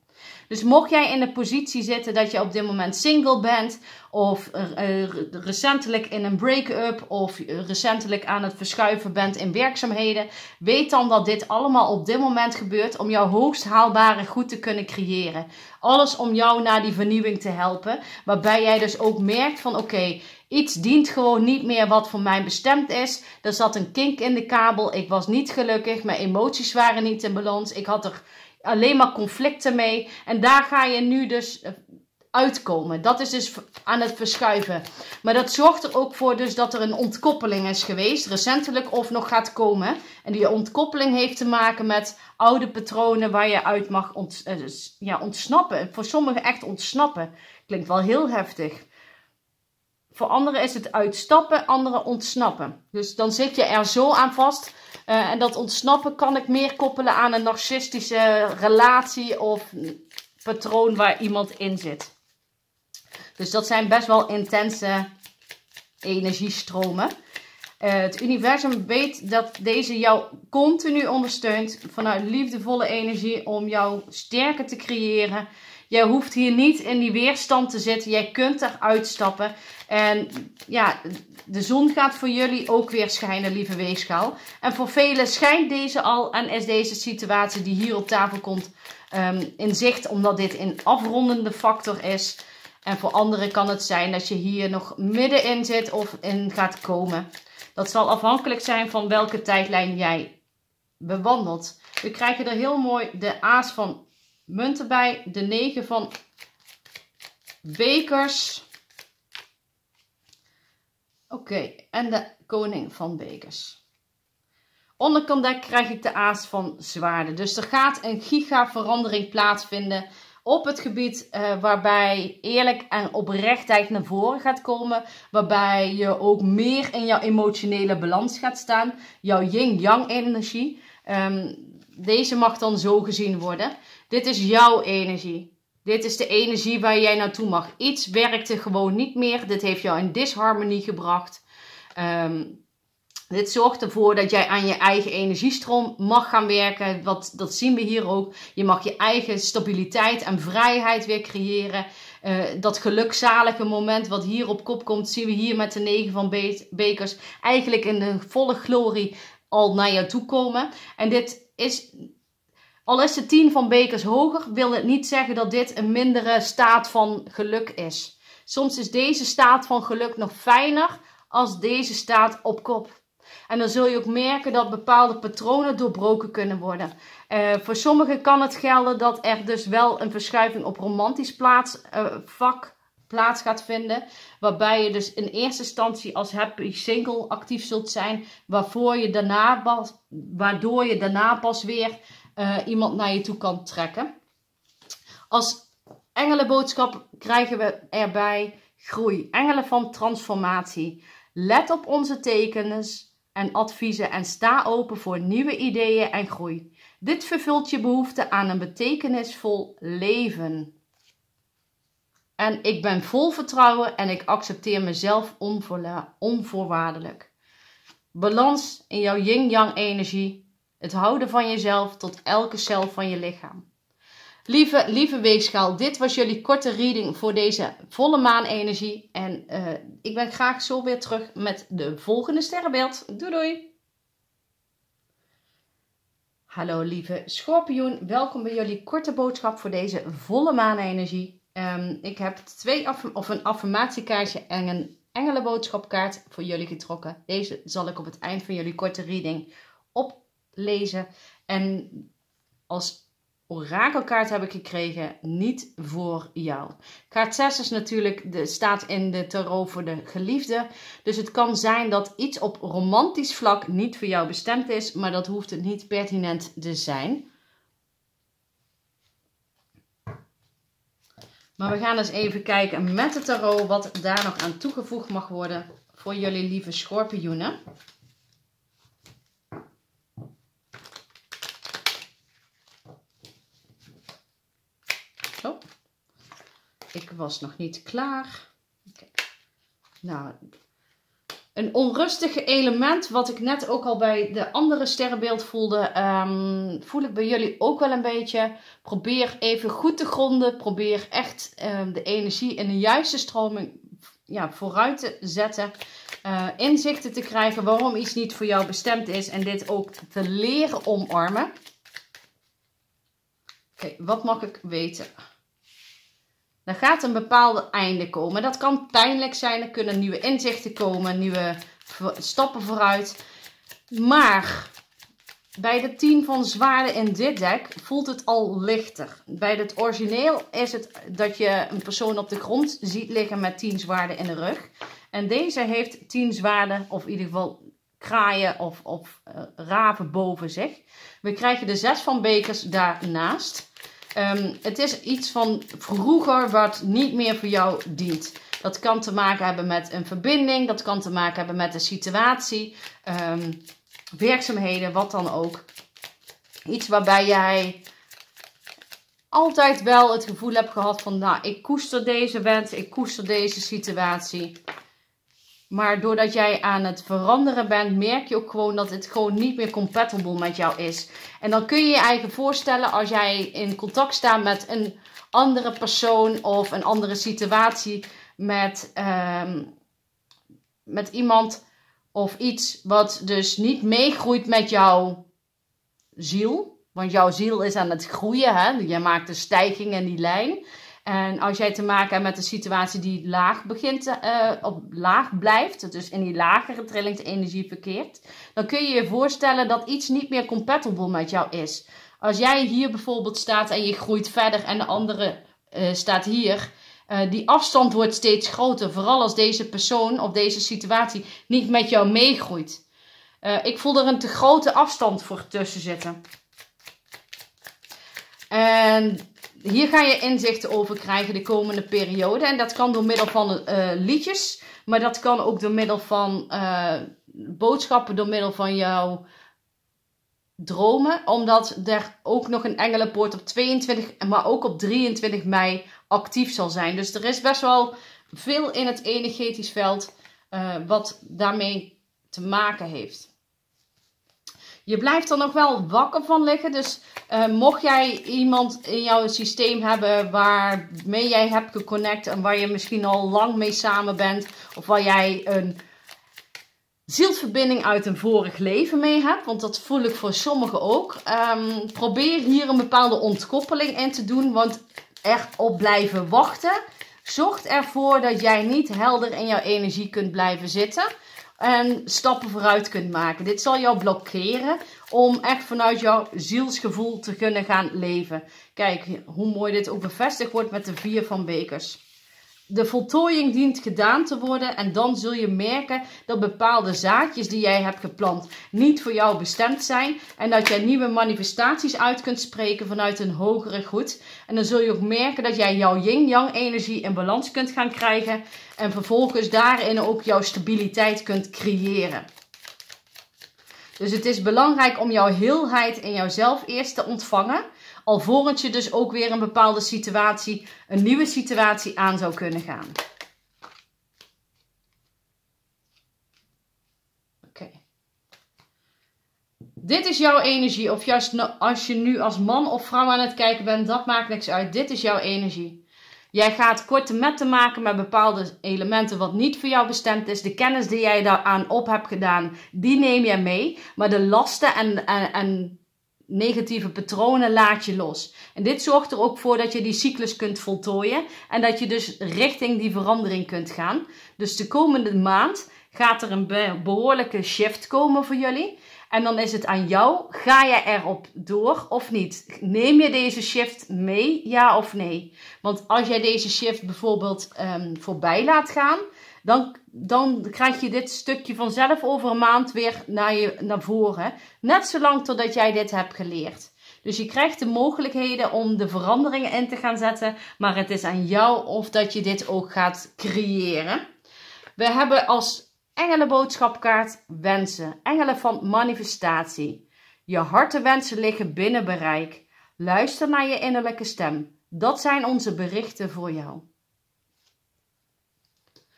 Dus mocht jij in de positie zitten dat je op dit moment single bent, of recentelijk in een break-up, of recentelijk aan het verschuiven bent in werkzaamheden, weet dan dat dit allemaal op dit moment gebeurt om jouw hoogst haalbare goed te kunnen creëren. Alles om jou naar die vernieuwing te helpen, waarbij jij dus ook merkt van oké, iets dient gewoon niet meer wat voor mij bestemd is. Er zat een kink in de kabel, ik was niet gelukkig, mijn emoties waren niet in balans, ik had er alleen maar conflicten mee. En daar ga je nu dus uitkomen. Dat is dus aan het verschuiven. Maar dat zorgt er ook voor dus dat er een ontkoppeling is geweest, recentelijk of nog gaat komen. En die ontkoppeling heeft te maken met oude patronen waar je uit mag ontsnappen. Voor sommigen echt ontsnappen. Klinkt wel heel heftig. Voor anderen is het uitstappen, anderen ontsnappen. Dus dan zit je er zo aan vast. En dat ontsnappen kan ik meer koppelen aan een narcistische relatie of patroon waar iemand in zit. Dus dat zijn best wel intense energiestromen. Het universum weet dat deze jou continu ondersteunt vanuit liefdevolle energie om jou sterker te creëren. Jij hoeft hier niet in die weerstand te zitten. Jij kunt eruit stappen. En ja, de zon gaat voor jullie ook weer schijnen, lieve weegschaal. En voor velen schijnt deze al en is deze situatie die hier op tafel komt in zicht, omdat dit een afrondende factor is. En voor anderen kan het zijn dat je hier nog middenin zit of in gaat komen. Dat zal afhankelijk zijn van welke tijdlijn jij bewandelt. We krijgen er heel mooi de aas van munten bij, de 9 van bekers. Oké, en de koning van bekers. Onderkant dek krijg ik de aas van zwaarden. Dus er gaat een giga verandering plaatsvinden op het gebied waarbij eerlijk en oprechtheid naar voren gaat komen. Waarbij je ook meer in jouw emotionele balans gaat staan. Jouw yin-yang energie. Deze mag dan zo gezien worden. Dit is jouw energie. Dit is de energie waar jij naartoe mag. Iets werkte gewoon niet meer. Dit heeft jou in disharmonie gebracht. Dit zorgt ervoor dat jij aan je eigen energiestroom mag gaan werken. Dat zien we hier ook. Je mag je eigen stabiliteit en vrijheid weer creëren. Dat gelukzalige moment wat hier op kop komt, zien we hier met de 9 van bekers. Eigenlijk in de volle glorie al naar jou toe komen. En dit is, al is de 10 van bekers hoger, wil het niet zeggen dat dit een mindere staat van geluk is. Soms is deze staat van geluk nog fijner als deze staat op kop. En dan zul je ook merken dat bepaalde patronen doorbroken kunnen worden. Voor sommigen kan het gelden dat er dus wel een verschuiving op romantisch vlak plaats gaat vinden. Waarbij je dus in eerste instantie als happy single actief zult zijn. Waardoor je daarna pas weer iemand naar je toe kan trekken. Als engelenboodschap krijgen we erbij groei. Engelen van transformatie. Let op onze tekens en adviezen en sta open voor nieuwe ideeën en groei. Dit vervult je behoefte aan een betekenisvol leven. En ik ben vol vertrouwen en ik accepteer mezelf onvoorwaardelijk. Balans in jouw yin-yang energie. Het houden van jezelf tot elke cel van je lichaam. Lieve weegschaal, dit was jullie korte reading voor deze volle maanenergie. En ik ben graag zo weer terug met de volgende sterrenbeeld. Doei doei! Hallo lieve schorpioen, welkom bij jullie korte boodschap voor deze volle maanenergie. Ik heb een affirmatiekaartje en een engelenboodschapkaart voor jullie getrokken. Deze zal ik op het eind van jullie korte reading oplezen. En als orakelkaart heb ik gekregen, niet voor jou. Kaart 6 is natuurlijk, staat in de tarot voor de geliefde. Dus het kan zijn dat iets op romantisch vlak niet voor jou bestemd is, maar dat hoeft het niet pertinent te zijn. Maar we gaan eens even kijken met de tarot wat daar nog aan toegevoegd mag worden voor jullie lieve schorpioenen. Zo. Ik was nog niet klaar. Okay. Nou, Een onrustige element, wat ik net ook al bij de andere sterrenbeeld voelde, voel ik bij jullie ook wel een beetje. Probeer even goed te gronden. Probeer echt de energie in de juiste stroming vooruit te zetten. Inzichten te krijgen waarom iets niet voor jou bestemd is. En dit ook te leren omarmen. Oké, wat mag ik weten? Er gaat een bepaalde einde komen. Dat kan pijnlijk zijn. Er kunnen nieuwe inzichten komen. Nieuwe stappen vooruit. Maar bij de 10 van zwaarden in dit deck voelt het al lichter. Bij het origineel is het dat je een persoon op de grond ziet liggen met 10 zwaarden in de rug. En deze heeft 10 zwaarden, of in ieder geval kraaien of raven boven zich. We krijgen de 6 van bekers daarnaast. Het is iets van vroeger wat niet meer voor jou dient. Dat kan te maken hebben met een verbinding. Dat kan te maken hebben met een situatie. Werkzaamheden, wat dan ook. Iets waarbij jij altijd wel het gevoel hebt gehad van... Nou, ik koester deze wens, ik koester deze situatie. Maar doordat jij aan het veranderen bent, merk je ook gewoon dat het gewoon niet meer compatible met jou is. En dan kun je je eigen voorstellen als jij in contact staat met een andere persoon of een andere situatie met iemand of iets wat dus niet meegroeit met jouw ziel. Want jouw ziel is aan het groeien, hè? Je maakt een stijging in die lijn. En als jij te maken hebt met een situatie die laag blijft, dus in die lagere trillingsenergie verkeert, dan kun je je voorstellen dat iets niet meer compatible met jou is. Als jij hier bijvoorbeeld staat en je groeit verder en de andere staat hier, die afstand wordt steeds groter, vooral als deze persoon of deze situatie niet met jou meegroeit. Ik voel er een te grote afstand voor tussen zitten. En hier ga je inzichten over krijgen de komende periode. En dat kan door middel van liedjes. Maar dat kan ook door middel van boodschappen. Door middel van jouw dromen. Omdat er ook nog een engelenpoort op 22, maar ook op 23 mei actief zal zijn. Dus er is best wel veel in het energetisch veld wat daarmee te maken heeft. Je blijft er nog wel wakker van liggen. Dus mocht jij iemand in jouw systeem hebben waarmee jij hebt geconnect en waar je misschien al lang mee samen bent. Of waar jij een zielsverbinding uit een vorig leven mee hebt. Want dat voel ik voor sommigen ook. Probeer hier een bepaalde ontkoppeling in te doen. Want erop blijven wachten zorgt ervoor dat jij niet helder in jouw energie kunt blijven zitten. En stappen vooruit kunt maken. Dit zal jou blokkeren om echt vanuit jouw zielsgevoel te kunnen gaan leven. Kijk hoe mooi dit ook bevestigd wordt met de 4 van bekers. De voltooiing dient gedaan te worden en dan zul je merken dat bepaalde zaadjes die jij hebt geplant niet voor jou bestemd zijn. En dat jij nieuwe manifestaties uit kunt spreken vanuit een hogere goed. En dan zul je ook merken dat jij jouw yin-yang energie in balans kunt gaan krijgen. En vervolgens daarin ook jouw stabiliteit kunt creëren. Dus het is belangrijk om jouw heelheid in jouzelf eerst te ontvangen. Alvorens je dus ook weer een bepaalde situatie, een nieuwe situatie aan zou kunnen gaan. Oké. Dit is jouw energie. Of juist als je nu als man of vrouw aan het kijken bent, dat maakt niks uit. Dit is jouw energie. Jij gaat korte metten maken met bepaalde elementen wat niet voor jou bestemd is. De kennis die jij daaraan op hebt gedaan, die neem jij mee. Maar de lasten en negatieve patronen laat je los. En dit zorgt er ook voor dat je die cyclus kunt voltooien. En dat je dus richting die verandering kunt gaan. Dus de komende maand gaat er een behoorlijke shift komen voor jullie. En dan is het aan jou. Ga je erop door of niet? Neem je deze shift mee, ja of nee? Want als jij deze shift bijvoorbeeld voorbij laat gaan, dan krijg je dit stukje vanzelf over een maand weer naar voren. Net zolang totdat jij dit hebt geleerd. Dus je krijgt de mogelijkheden om de veranderingen in te gaan zetten. Maar het is aan jou of dat je dit ook gaat creëren. We hebben als engelenboodschapkaart wensen. Engelen van manifestatie. Je hartenwensen liggen binnen bereik. Luister naar je innerlijke stem. Dat zijn onze berichten voor jou.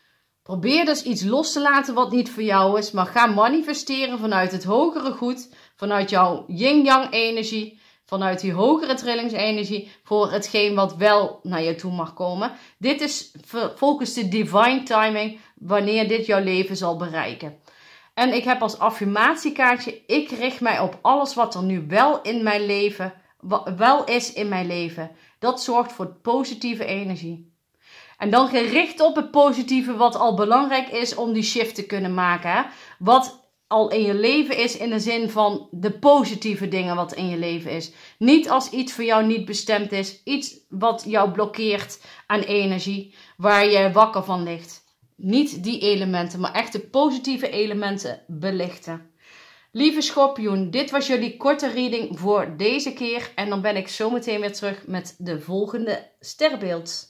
Probeer dus iets los te laten wat niet voor jou is. Maar ga manifesteren vanuit het hogere goed. Vanuit jouw yin-yang energie. Vanuit die hogere trillingsenergie. Voor hetgeen wat wel naar je toe mag komen. Dit is volgens de divine timing. Wanneer dit jouw leven zal bereiken. En ik heb als affirmatiekaartje. Ik richt mij op alles wat er nu wel in mijn leven. Wel is in mijn leven. Dat zorgt voor positieve energie. En dan gericht op het positieve wat al belangrijk is om die shift te kunnen maken. Hè? Wat al in je leven is in de zin van de positieve dingen wat in je leven is. Niet als iets voor jou niet bestemd is. Iets wat jou blokkeert aan energie. Waar je wakker van ligt. Niet die elementen, maar echt de positieve elementen belichten. Lieve schorpioen, dit was jullie korte reading voor deze keer. En dan ben ik zo meteen weer terug met de volgende sterrenbeeld.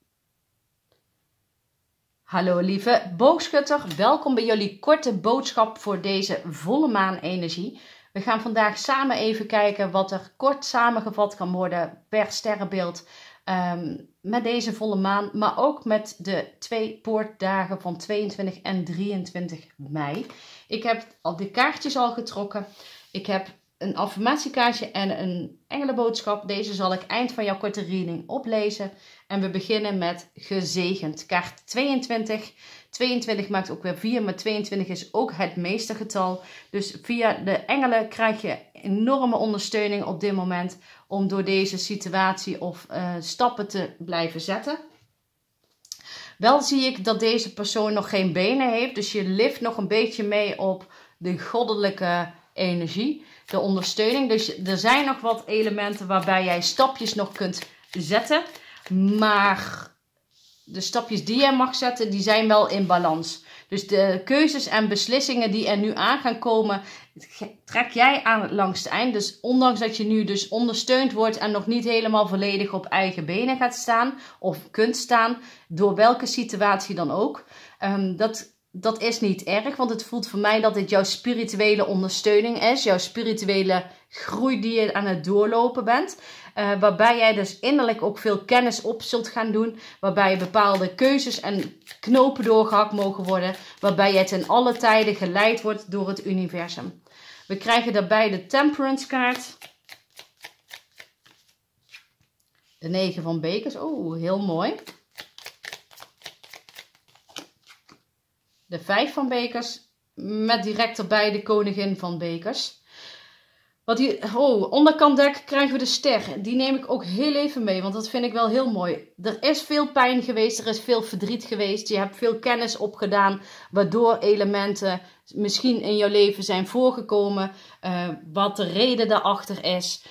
Hallo lieve boogschutter, welkom bij jullie korte boodschap voor deze volle maan energie. We gaan vandaag samen even kijken wat er kort samengevat kan worden per sterrenbeeld met deze volle maan. Maar ook met de 2 poortdagen van 22 en 23 mei. Ik heb al de kaartjes al getrokken. Ik heb een affirmatiekaartje en een engelenboodschap. Deze zal ik eind van jouw korte reading oplezen. En we beginnen met gezegend. Kaart 22. 22 maakt ook weer 4, maar 22 is ook het meestergetal. Dus via de engelen krijg je enorme ondersteuning op dit moment om door deze situatie of stappen te blijven zetten. Wel zie ik dat deze persoon nog geen benen heeft. Dus je lift nog een beetje mee op de goddelijke energie. De ondersteuning. Dus er zijn nog wat elementen waarbij jij stapjes nog kunt zetten. Maar de stapjes die jij mag zetten, die zijn wel in balans. Dus de keuzes en beslissingen die er nu aan gaan komen, trek jij aan het langste eind. Dus ondanks dat je nu dus ondersteund wordt en nog niet helemaal volledig op eigen benen gaat staan. Of kunt staan, door welke situatie dan ook. Dat is niet erg, want het voelt voor mij dat dit jouw spirituele ondersteuning is. Jouw spirituele groei die je aan het doorlopen bent. Waarbij jij dus innerlijk ook veel kennis op zult gaan doen. Waarbij bepaalde keuzes en knopen doorgehakt mogen worden. Waarbij jij ten alle tijden geleid wordt door het universum. We krijgen daarbij de Temperance kaart. De 9 van bekers. Oh, heel mooi. De 5 van bekers. Met direct erbij de koningin van bekers. Onderkant dek krijgen we de ster. Die neem ik ook heel even mee, want dat vind ik wel heel mooi. Er is veel pijn geweest, er is veel verdriet geweest. Je hebt veel kennis opgedaan, waardoor elementen misschien in jouw leven zijn voorgekomen. Wat de reden daarachter is.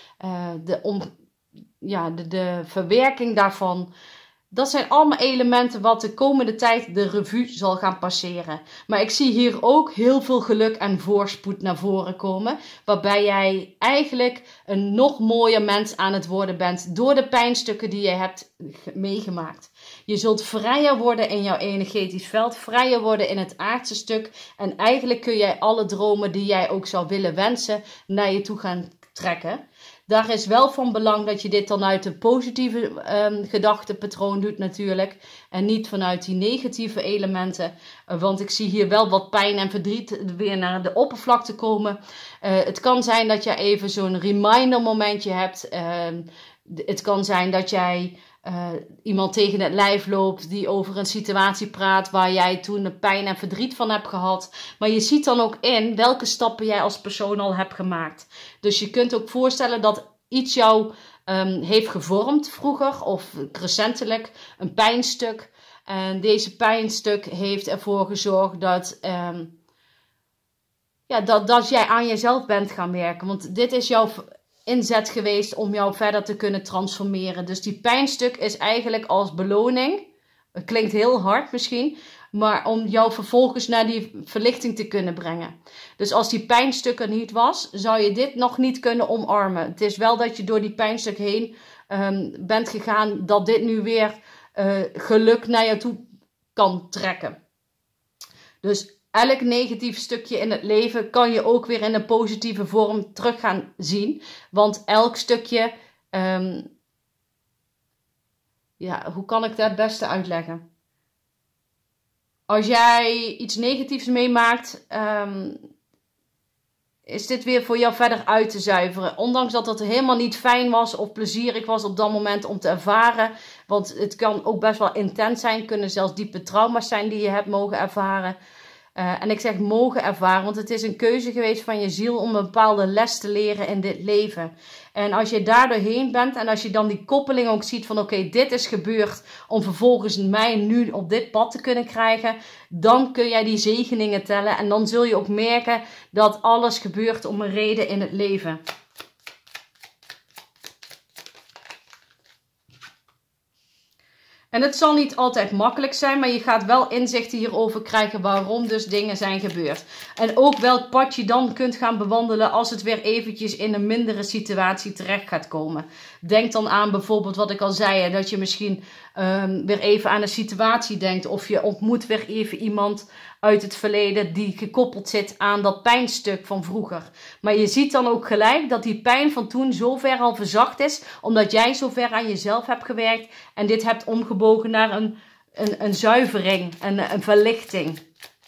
De verwerking daarvan. Dat zijn allemaal elementen wat de komende tijd de revue zal gaan passeren. Maar ik zie hier ook heel veel geluk en voorspoed naar voren komen. Waarbij jij eigenlijk een nog mooier mens aan het worden bent. Door de pijnstukken die je hebt meegemaakt. Je zult vrijer worden in jouw energetisch veld. Vrijer worden in het aardse stuk. En eigenlijk kun jij alle dromen die jij ook zou willen wensen naar je toe gaan trekken. Daar is wel van belang dat je dit dan uit een positieve gedachtepatroon doet natuurlijk. En niet vanuit die negatieve elementen. Want ik zie hier wel wat pijn en verdriet weer naar de oppervlakte komen. Het kan zijn dat je even zo'n reminder momentje hebt. Het kan zijn dat jij iemand tegen het lijf loopt die over een situatie praat waar jij toen de pijn en verdriet van hebt gehad. Maar je ziet dan ook in welke stappen jij als persoon al hebt gemaakt. Dus je kunt ook voorstellen dat iets jou heeft gevormd vroeger of recentelijk, een pijnstuk. En deze pijnstuk heeft ervoor gezorgd dat jij aan jezelf bent gaan werken. Want dit is jouw inzet geweest om jou verder te kunnen transformeren. Dus die pijnstuk is eigenlijk als beloning. Het klinkt heel hard misschien. Maar om jou vervolgens naar die verlichting te kunnen brengen. Dus als die pijnstuk er niet was, zou je dit nog niet kunnen omarmen. Het is wel dat je door die pijnstuk heen bent gegaan. Dat dit nu weer geluk naar je toe kan trekken. Dus elk negatief stukje in het leven kan je ook weer in een positieve vorm terug gaan zien. Want elk stukje, hoe kan ik dat het beste uitleggen? Als jij iets negatiefs meemaakt, is dit weer voor jou verder uit te zuiveren. Ondanks dat het helemaal niet fijn was of plezierig was op dat moment om te ervaren. Want het kan ook best wel intens zijn. Kunnen zelfs diepe trauma's zijn die je hebt mogen ervaren. En ik zeg mogen ervaren, want het is een keuze geweest van je ziel om een bepaalde les te leren in dit leven. En als je daar doorheen bent en als je dan die koppeling ook ziet van oké, dit is gebeurd om vervolgens mij nu op dit pad te kunnen krijgen, dan kun jij die zegeningen tellen en dan zul je ook merken dat alles gebeurt om een reden in het leven. En het zal niet altijd makkelijk zijn, maar je gaat wel inzichten hierover krijgen waarom dus dingen zijn gebeurd. En ook welk pad je dan kunt gaan bewandelen als het weer eventjes in een mindere situatie terecht gaat komen. Denk dan aan bijvoorbeeld wat ik al zei, dat je misschien weer even aan een situatie denkt. Of je ontmoet weer even iemand uit het verleden die gekoppeld zit aan dat pijnstuk van vroeger. Maar je ziet dan ook gelijk dat die pijn van toen zo ver al verzacht is, omdat jij zo ver aan jezelf hebt gewerkt en dit hebt omgebogen naar een zuivering, een verlichting.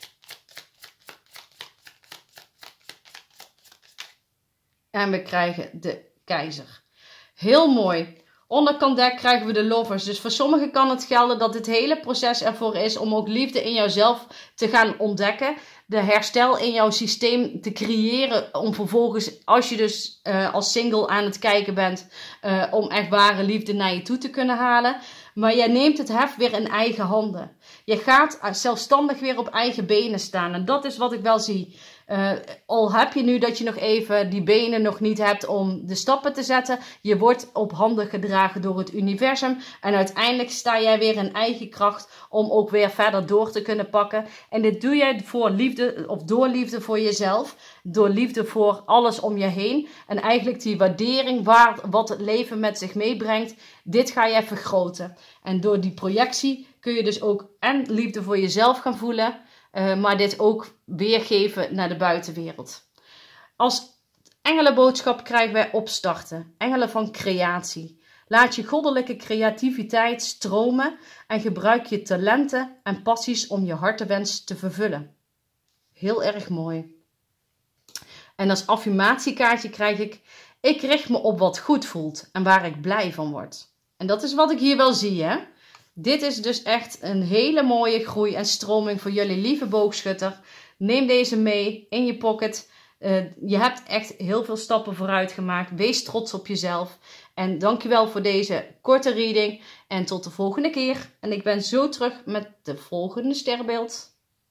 En we krijgen de keizer. Heel mooi. Onderkant dek krijgen we de lovers. Dus voor sommigen kan het gelden dat dit hele proces ervoor is om ook liefde in jouzelf te gaan ontdekken. De herstel in jouw systeem te creëren. Om vervolgens, als je dus als single aan het kijken bent, om echt ware liefde naar je toe te kunnen halen. Maar jij neemt het heft weer in eigen handen. Je gaat zelfstandig weer op eigen benen staan. En dat is wat ik wel zie. Al heb je nu dat je nog even die benen nog niet hebt om de stappen te zetten. Je wordt op handen gedragen door het universum. En uiteindelijk sta jij weer in eigen kracht om ook weer verder door te kunnen pakken. En dit doe jij voor liefde of door liefde voor jezelf. Door liefde voor alles om je heen. En eigenlijk die waardering wat het leven met zich meebrengt. Dit ga jij vergroten. En door die projectie kun je dus ook en liefde voor jezelf gaan voelen. Maar dit ook weergeven naar de buitenwereld. Als engelenboodschap krijgen wij opstarten. Engelen van creatie. Laat je goddelijke creativiteit stromen en gebruik je talenten en passies om je hartenwens te vervullen. Heel erg mooi. En als affirmatiekaartje krijg ik richt me op wat goed voelt en waar ik blij van word. En dat is wat ik hier wel zie, hè. Dit is dus echt een hele mooie groei en stroming voor jullie lieve boogschutter. Neem deze mee in je pocket. Je hebt echt heel veel stappen vooruit gemaakt. Wees trots op jezelf. En dankjewel voor deze korte reading. En tot de volgende keer. En ik ben zo terug met de volgende sterrenbeeld.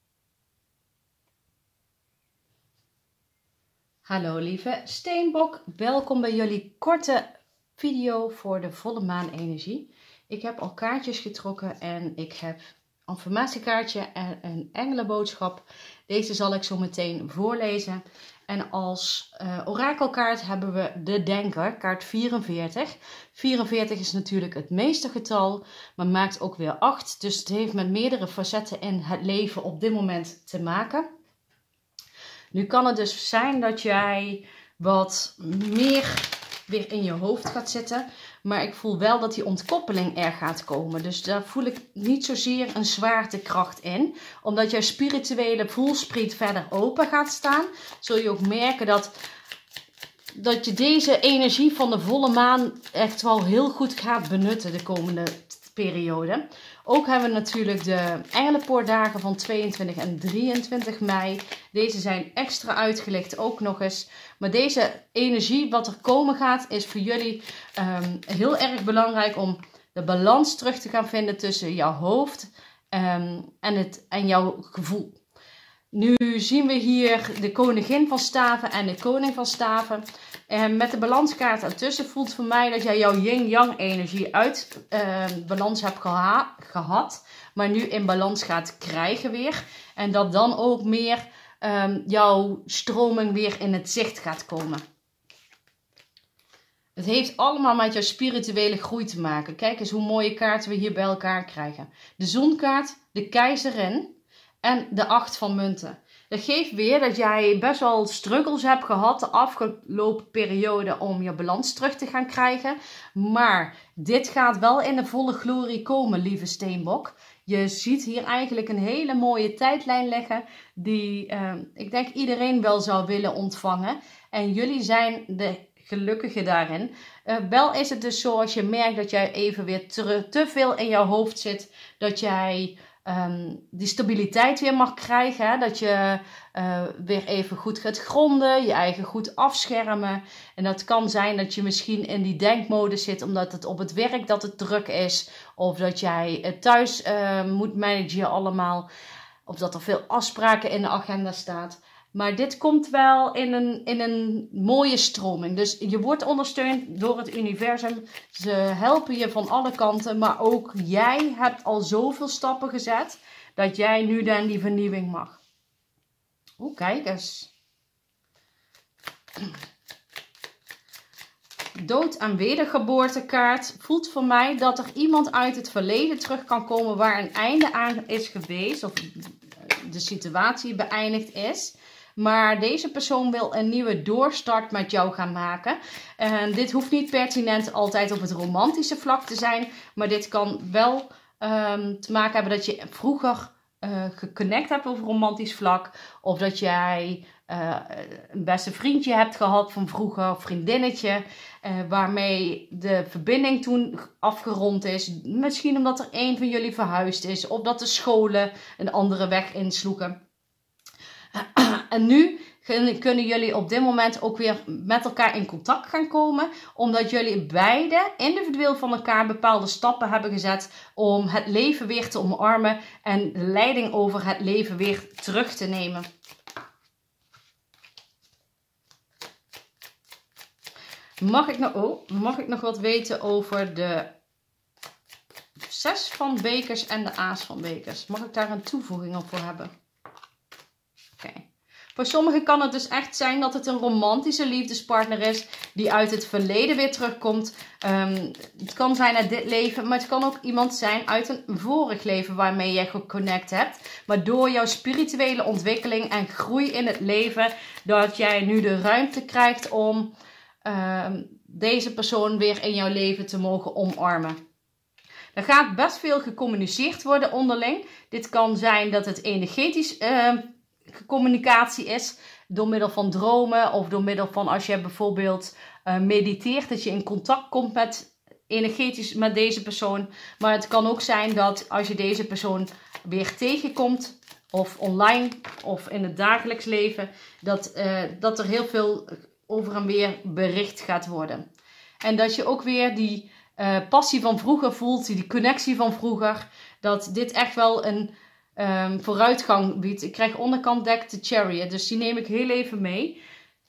Hallo lieve Steenbok. Welkom bij jullie korte video voor de volle maan energie. Ik heb al kaartjes getrokken en ik heb een affirmatiekaartje en een engelenboodschap. Deze zal ik zo meteen voorlezen. En als orakelkaart hebben we de Denker, kaart 44. 44 is natuurlijk het meestergetal, maar maakt ook weer 8. Dus het heeft met meerdere facetten in het leven op dit moment te maken. Nu kan het dus zijn dat jij wat meer weer in je hoofd gaat zitten. Maar ik voel wel dat die ontkoppeling er gaat komen. Dus daar voel ik niet zozeer een zwaartekracht in. Omdat jouw spirituele voelspriet verder open gaat staan. Zul je ook merken dat je deze energie van de volle maan echt wel heel goed gaat benutten de komende periode. Ook hebben we natuurlijk de Engelenpoortdagen van 22 en 23 mei. Deze zijn extra uitgelicht ook nog eens. Maar deze energie wat er komen gaat is voor jullie heel erg belangrijk om de balans terug te gaan vinden tussen jouw hoofd en jouw gevoel. Nu zien we hier de koningin van staven en de koning van staven. En met de balanskaart ertussen voelt voor mij dat jij jouw yin-yang energie uit balans hebt gehad. Maar nu in balans gaat krijgen weer. En dat dan ook meer jouw stroming weer in het zicht gaat komen. Het heeft allemaal met jouw spirituele groei te maken. Kijk eens hoe mooie kaarten we hier bij elkaar krijgen. De zonkaart, de keizerin en de 8 van munten. Dat geeft weer dat jij best wel struggles hebt gehad de afgelopen periode om je balans terug te gaan krijgen. Maar dit gaat wel in de volle glorie komen, lieve Steenbok. Je ziet hier eigenlijk een hele mooie tijdlijn liggen die ik denk iedereen wel zou willen ontvangen. En jullie zijn de gelukkigen daarin. Wel is het dus zo als je merkt dat jij even weer te veel in jouw hoofd zit, dat jij die stabiliteit weer mag krijgen. Hè? Dat je weer even goed gaat gronden, je eigen goed afschermen. En dat kan zijn dat je misschien in die denkmodus zit omdat het op het werk dat het druk is. Of dat jij thuis moet managen allemaal. Of dat er veel afspraken in de agenda staat. Maar dit komt wel in een mooie stroming. Dus je wordt ondersteund door het universum. Ze helpen je van alle kanten. Maar ook jij hebt al zoveel stappen gezet. Dat jij nu dan die vernieuwing mag. Oeh, kijk eens. Dood- en wedergeboortekaart voelt voor mij dat er iemand uit het verleden terug kan komen waar een einde aan is geweest. Of de situatie beëindigd is. Maar deze persoon wil een nieuwe doorstart met jou gaan maken. En dit hoeft niet pertinent altijd op het romantische vlak te zijn. Maar dit kan wel te maken hebben dat je vroeger geconnect hebt op romantisch vlak. Of dat jij een beste vriendje hebt gehad van vroeger, vriendinnetje. Waarmee de verbinding toen afgerond is. Misschien omdat er een van jullie verhuisd is. Of dat de scholen een andere weg insloegen. En nu kunnen jullie op dit moment ook weer met elkaar in contact gaan komen. Omdat jullie beide individueel van elkaar bepaalde stappen hebben gezet om het leven weer te omarmen. En de leiding over het leven weer terug te nemen. Mag ik nog wat weten over de 6 van bekers en de aas van bekers? Mag ik daar een toevoeging op voor hebben? Oké. Voor sommigen kan het dus echt zijn dat het een romantische liefdespartner is die uit het verleden weer terugkomt. Het kan zijn uit dit leven, maar het kan ook iemand zijn uit een vorig leven waarmee je geconnect hebt. Maar door jouw spirituele ontwikkeling en groei in het leven, dat jij nu de ruimte krijgt om deze persoon weer in jouw leven te mogen omarmen. Er gaat best veel gecommuniceerd worden onderling. Dit kan zijn dat het energetisch communicatie is door middel van dromen of door middel van als je bijvoorbeeld mediteert, dat je in contact komt met energetisch met deze persoon. Maar het kan ook zijn dat als je deze persoon weer tegenkomt of online of in het dagelijks leven, dat er heel veel over en weer bericht gaat worden. En dat je ook weer die passie van vroeger voelt, die connectie van vroeger, dat dit echt wel een vooruitgang biedt. Ik krijg onderkant deck de Chariot, dus die neem ik heel even mee.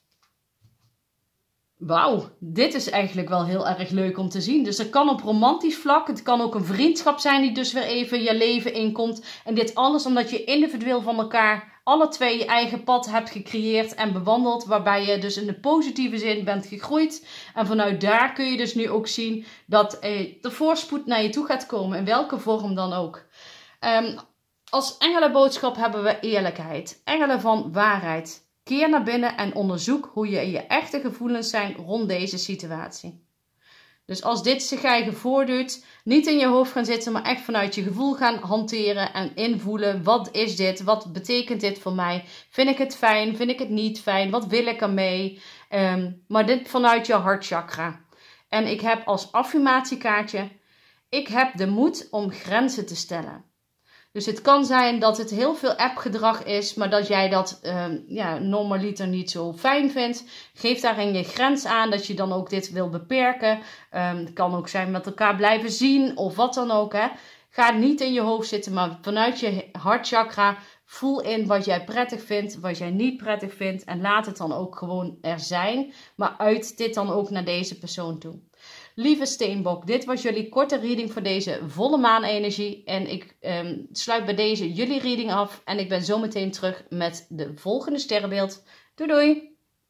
Wauw, dit is eigenlijk wel heel erg leuk om te zien. Dus het kan op romantisch vlak, het kan ook een vriendschap zijn die dus weer even je leven inkomt. En dit alles omdat je individueel van elkaar alle twee je eigen pad hebt gecreëerd en bewandeld. Waarbij je dus in de positieve zin bent gegroeid. En vanuit daar kun je dus nu ook zien dat de voorspoed naar je toe gaat komen. In welke vorm dan ook. Als engelenboodschap hebben we eerlijkheid. Engelen van waarheid. Keer naar binnen en onderzoek hoe je echte gevoelens zijn rond deze situatie. Dus als dit zich eigen voordoet, niet in je hoofd gaan zitten, maar echt vanuit je gevoel gaan hanteren en invoelen. Wat is dit? Wat betekent dit voor mij? Vind ik het fijn? Vind ik het niet fijn? Wat wil ik ermee? Maar dit vanuit je hartchakra. En ik heb als affirmatiekaartje, ik heb de moed om grenzen te stellen. Dus het kan zijn dat het heel veel appgedrag is, maar dat jij dat normaliter niet zo fijn vindt. Geef daarin je grens aan dat je dan ook dit wil beperken. Het kan ook zijn met elkaar blijven zien of wat dan ook. Hè. Ga niet in je hoofd zitten, maar vanuit je hartchakra voel in wat jij prettig vindt, wat jij niet prettig vindt. En laat het dan ook gewoon er zijn, maar uit dit dan ook naar deze persoon toe. Lieve Steenbok, dit was jullie korte reading voor deze volle maanenergie. En ik sluit bij deze jullie reading af. En ik ben zo meteen terug met de volgende sterrenbeeld. Doei doei!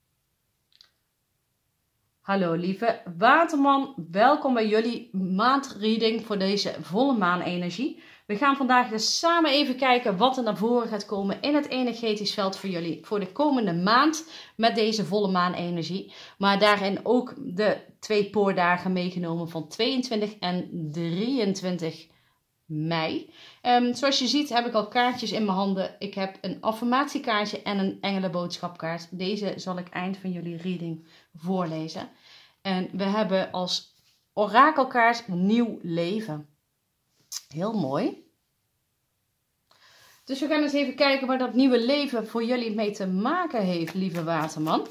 Hallo lieve Waterman, welkom bij jullie maandreading voor deze volle maanenergie. We gaan vandaag dus samen even kijken wat er naar voren gaat komen in het energetisch veld voor jullie voor de komende maand met deze volle maanenergie. Maar daarin ook de 2 poordagen meegenomen van 22 en 23 mei. Zoals je ziet heb ik al kaartjes in mijn handen. Ik heb een affirmatiekaartje en een engelenboodschapkaart. Deze zal ik eind van jullie reading voorlezen. En we hebben als orakelkaart nieuw leven. Heel mooi. Dus we gaan eens even kijken waar dat nieuwe leven voor jullie mee te maken heeft, lieve waterman.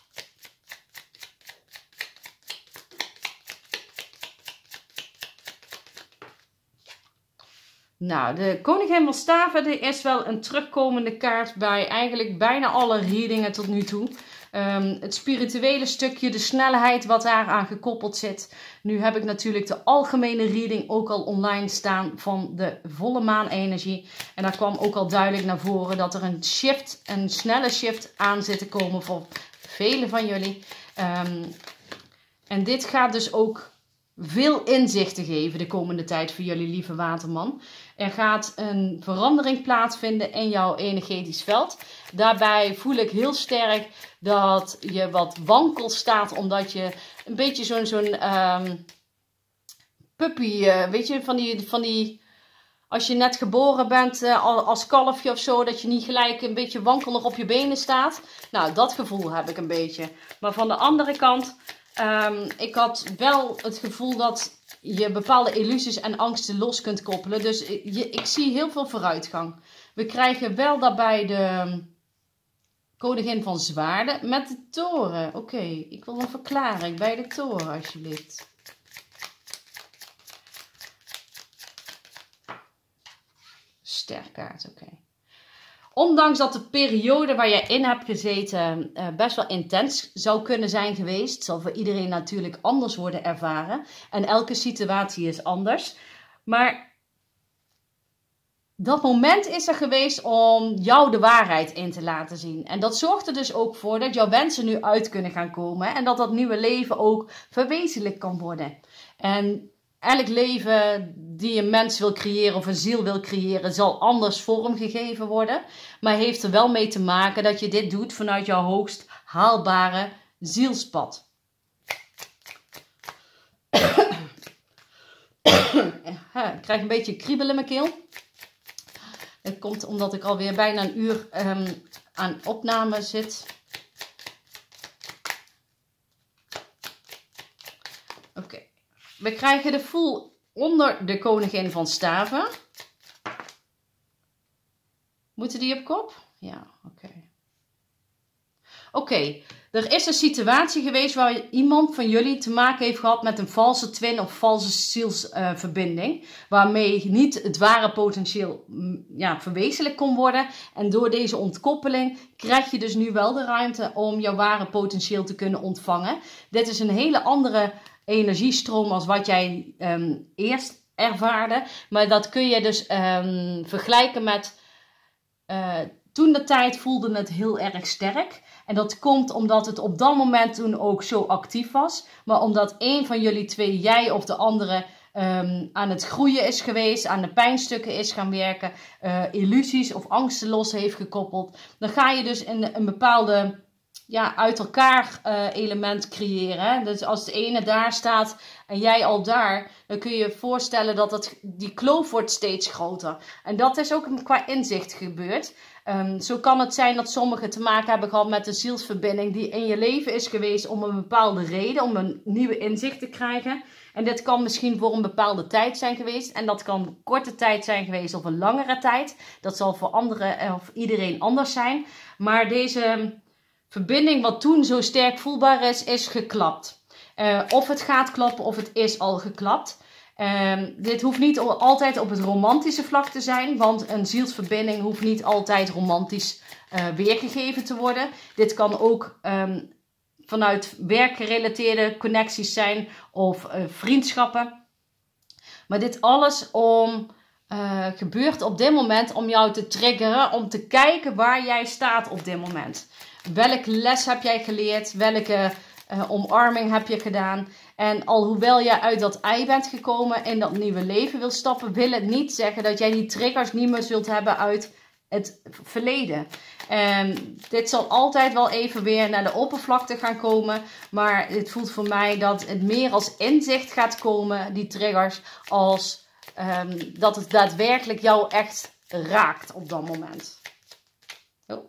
Nou, de koningin van staven is wel een terugkomende kaart bij eigenlijk bijna alle readingen tot nu toe. Het spirituele stukje, de snelheid wat daaraan gekoppeld zit. Nu heb ik natuurlijk de algemene reading ook al online staan van de volle maanenergie. En daar kwam ook al duidelijk naar voren dat er een snelle shift aan zit te komen voor velen van jullie. En dit gaat dus ook veel inzichten geven de komende tijd voor jullie, lieve waterman. Er gaat een verandering plaatsvinden in jouw energetisch veld. Daarbij voel ik heel sterk dat je wat wankel staat, omdat je een beetje zo'n puppy, weet je, van die, als je net geboren bent als kalfje of zo, dat je niet gelijk een beetje wankelig op je benen staat. Nou, dat gevoel heb ik een beetje. Maar van de andere kant, ik had wel het gevoel dat je bepaalde illusies en angsten los kunt koppelen. Dus ik zie heel veel vooruitgang. We krijgen wel daarbij de koningin van zwaarden met de toren. Oké, ik wil een verklaring bij de toren alsjeblieft. Sterkaart, oké. Ondanks dat de periode waar je in hebt gezeten best wel intens zou kunnen zijn geweest, zal voor iedereen natuurlijk anders worden ervaren. En elke situatie is anders. Maar dat moment is er geweest om jou de waarheid in te laten zien. En dat zorgt er dus ook voor dat jouw wensen nu uit kunnen gaan komen. En dat dat nieuwe leven ook verwezenlijk kan worden. En elk leven die een mens wil creëren of een ziel wil creëren, zal anders vormgegeven worden. Maar heeft er wel mee te maken dat je dit doet vanuit jouw hoogst haalbare zielspad. Ik krijg een beetje kriebel in mijn keel. Het komt omdat ik alweer bijna een uur aan opname zit. Oké. We krijgen de Fool onder de koningin van staven. Moeten die op kop? Ja, oké. Oké, er is een situatie geweest waar iemand van jullie te maken heeft gehad met een valse twin of valse zielsverbinding. Waarmee niet het ware potentieel verwezenlijk kon worden. En door deze ontkoppeling krijg je dus nu wel de ruimte om jouw ware potentieel te kunnen ontvangen. Dit is een hele andere energiestroom als wat jij eerst ervaarde. Maar dat kun je dus vergelijken met toen de tijd voelde het heel erg sterk. En dat komt omdat het op dat moment toen ook zo actief was. Maar omdat een van jullie twee, jij of de andere, aan het groeien is geweest, aan de pijnstukken is gaan werken, illusies of angsten los heeft gekoppeld. Dan ga je dus een bepaalde uit elkaar element creëren. Dus als de ene daar staat en jij al daar, dan kun je je voorstellen dat die kloof wordt steeds groter. En dat is ook qua inzicht gebeurd. Zo kan het zijn dat sommigen te maken hebben gehad met een zielsverbinding die in je leven is geweest om een bepaalde reden, om een nieuwe inzicht te krijgen. En dit kan misschien voor een bepaalde tijd zijn geweest. En dat kan een korte tijd zijn geweest of een langere tijd. Dat zal voor anderen of iedereen anders zijn. Maar deze verbinding wat toen zo sterk voelbaar is geklapt. Of het gaat klappen of het is al geklapt. Dit hoeft niet altijd op het romantische vlak te zijn. Want een zielsverbinding hoeft niet altijd romantisch weergegeven te worden. Dit kan ook vanuit werkgerelateerde connecties zijn of vriendschappen. Maar dit alles gebeurt op dit moment om jou te triggeren. Om te kijken waar jij staat op dit moment. Welke les heb jij geleerd? Welke omarming heb je gedaan? En alhoewel jij uit dat ei bent gekomen en dat nieuwe leven wil stappen, wil het niet zeggen dat jij die triggers niet meer zult hebben uit het verleden. Dit zal altijd wel even weer naar de oppervlakte gaan komen. Maar het voelt voor mij dat het meer als inzicht gaat komen, die triggers, als dat het daadwerkelijk jou echt raakt op dat moment. Oh.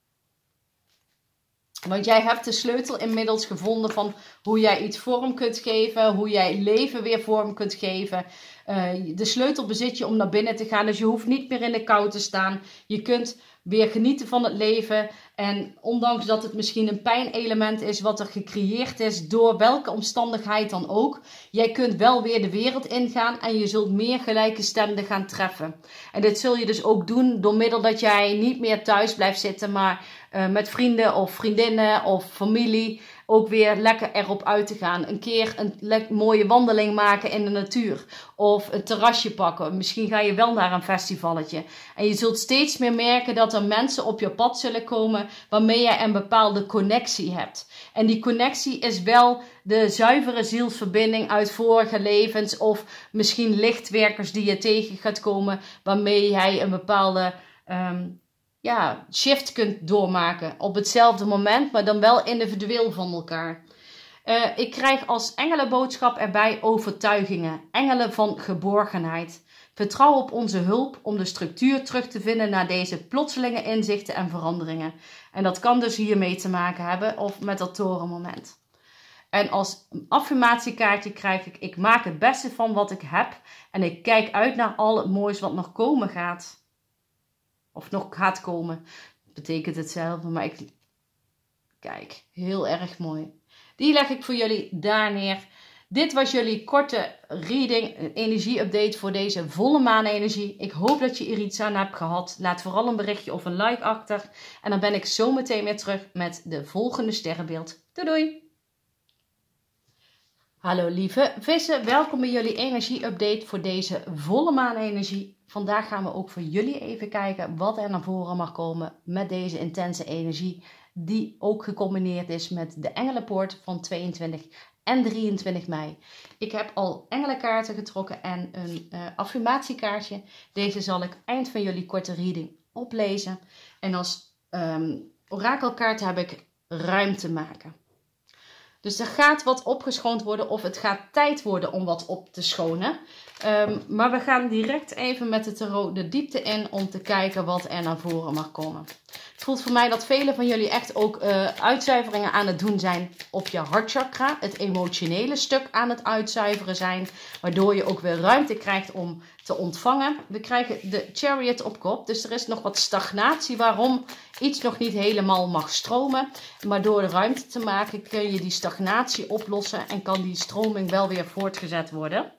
Want jij hebt de sleutel inmiddels gevonden van hoe jij iets vorm kunt geven. Hoe jij leven weer vorm kunt geven. De sleutel bezit je om naar binnen te gaan. Dus je hoeft niet meer in de kou te staan. Je kunt weer genieten van het leven. En ondanks dat het misschien een pijnelement is wat er gecreëerd is door welke omstandigheid dan ook. Jij kunt wel weer de wereld ingaan en je zult meer gelijkgestemden gaan treffen. En dit zul je dus ook doen door middel dat jij niet meer thuis blijft zitten, maar met vrienden of vriendinnen of familie ook weer lekker erop uit te gaan. Een keer een mooie wandeling maken in de natuur. Of een terrasje pakken. Misschien ga je wel naar een festivalletje. En je zult steeds meer merken dat er mensen op je pad zullen komen waarmee jij een bepaalde connectie hebt. En die connectie is wel de zuivere zielsverbinding uit vorige levens. Of misschien lichtwerkers die je tegen gaat komen waarmee jij een bepaalde shift kunt doormaken op hetzelfde moment, maar dan wel individueel van elkaar. Ik krijg als engelenboodschap erbij overtuigingen, engelen van geborgenheid. Vertrouw op onze hulp om de structuur terug te vinden naar deze plotselinge inzichten en veranderingen. En dat kan dus hiermee te maken hebben of met dat torenmoment. En als affirmatiekaartje krijg ik maak het beste van wat ik heb en ik kijk uit naar al het moois wat nog komen gaat. Of nog gaat komen. Betekent hetzelfde. Maar kijk, heel erg mooi. Die leg ik voor jullie daar neer. Dit was jullie korte reading. Een energie-update voor deze volle maanenergie. Ik hoop dat je er iets aan hebt gehad. Laat vooral een berichtje of een like achter. En dan ben ik zo meteen weer terug met de volgende sterrenbeeld. Doei doei! Hallo lieve vissen, welkom bij jullie energie-update voor deze volle maanenergie. Vandaag gaan we ook voor jullie even kijken wat er naar voren mag komen met deze intense energie. Die ook gecombineerd is met de engelenpoort van 22 en 23 mei. Ik heb al engelenkaarten getrokken en een affirmatiekaartje. Deze zal ik eind van jullie korte reading oplezen. En als orakelkaart heb ik ruimte maken. Dus er gaat wat opgeschoond worden of het gaat tijd worden om wat op te schonen. Maar we gaan direct even met de tarot de diepte in om te kijken wat er naar voren mag komen. Het voelt voor mij dat velen van jullie echt ook uitzuiveringen aan het doen zijn op je hartchakra. Het emotionele stuk aan het uitzuiveren zijn. Waardoor je ook weer ruimte krijgt om te ontvangen. We krijgen de Chariot op kop. Dus er is nog wat stagnatie waarom iets nog niet helemaal mag stromen. Maar door de ruimte te maken kun je die stagnatie oplossen. En kan die stroming wel weer voortgezet worden.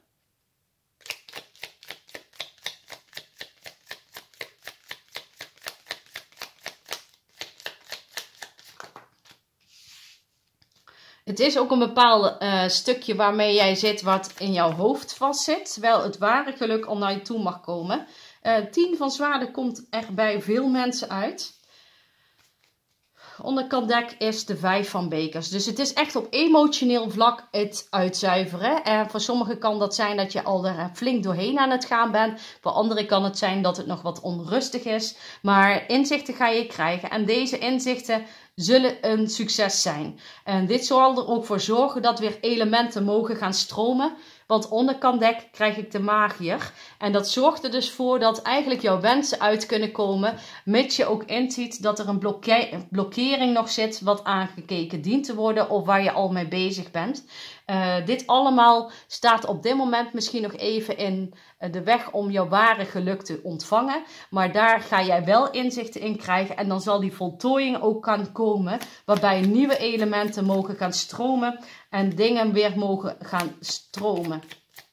Het is ook een bepaald stukje waarmee jij zit wat in jouw hoofd vastzit. Terwijl het ware geluk al naar je toe mag komen. 10 van zwaarden komt er bij veel mensen uit. Onderkant dek is de 5 van bekers. Dus het is echt op emotioneel vlak het uitzuiveren. En voor sommigen kan dat zijn dat je al er flink doorheen aan het gaan bent. Voor anderen kan het zijn dat het nog wat onrustig is. Maar inzichten ga je krijgen. En deze inzichten zullen een succes zijn. En dit zal er ook voor zorgen dat weer elementen mogen gaan stromen. Want onderkant dek krijg ik de magier. En dat zorgt er dus voor dat eigenlijk jouw wensen uit kunnen komen. Mits je ook inziet dat er een blokkering nog zit wat aangekeken dient te worden. Of waar je al mee bezig bent. Dit allemaal staat op dit moment misschien nog even in de weg om jouw ware geluk te ontvangen. Maar daar ga jij wel inzichten in krijgen. En dan zal die voltooiing ook gaan komen. Waarbij nieuwe elementen mogen gaan stromen. En dingen weer mogen gaan stromen.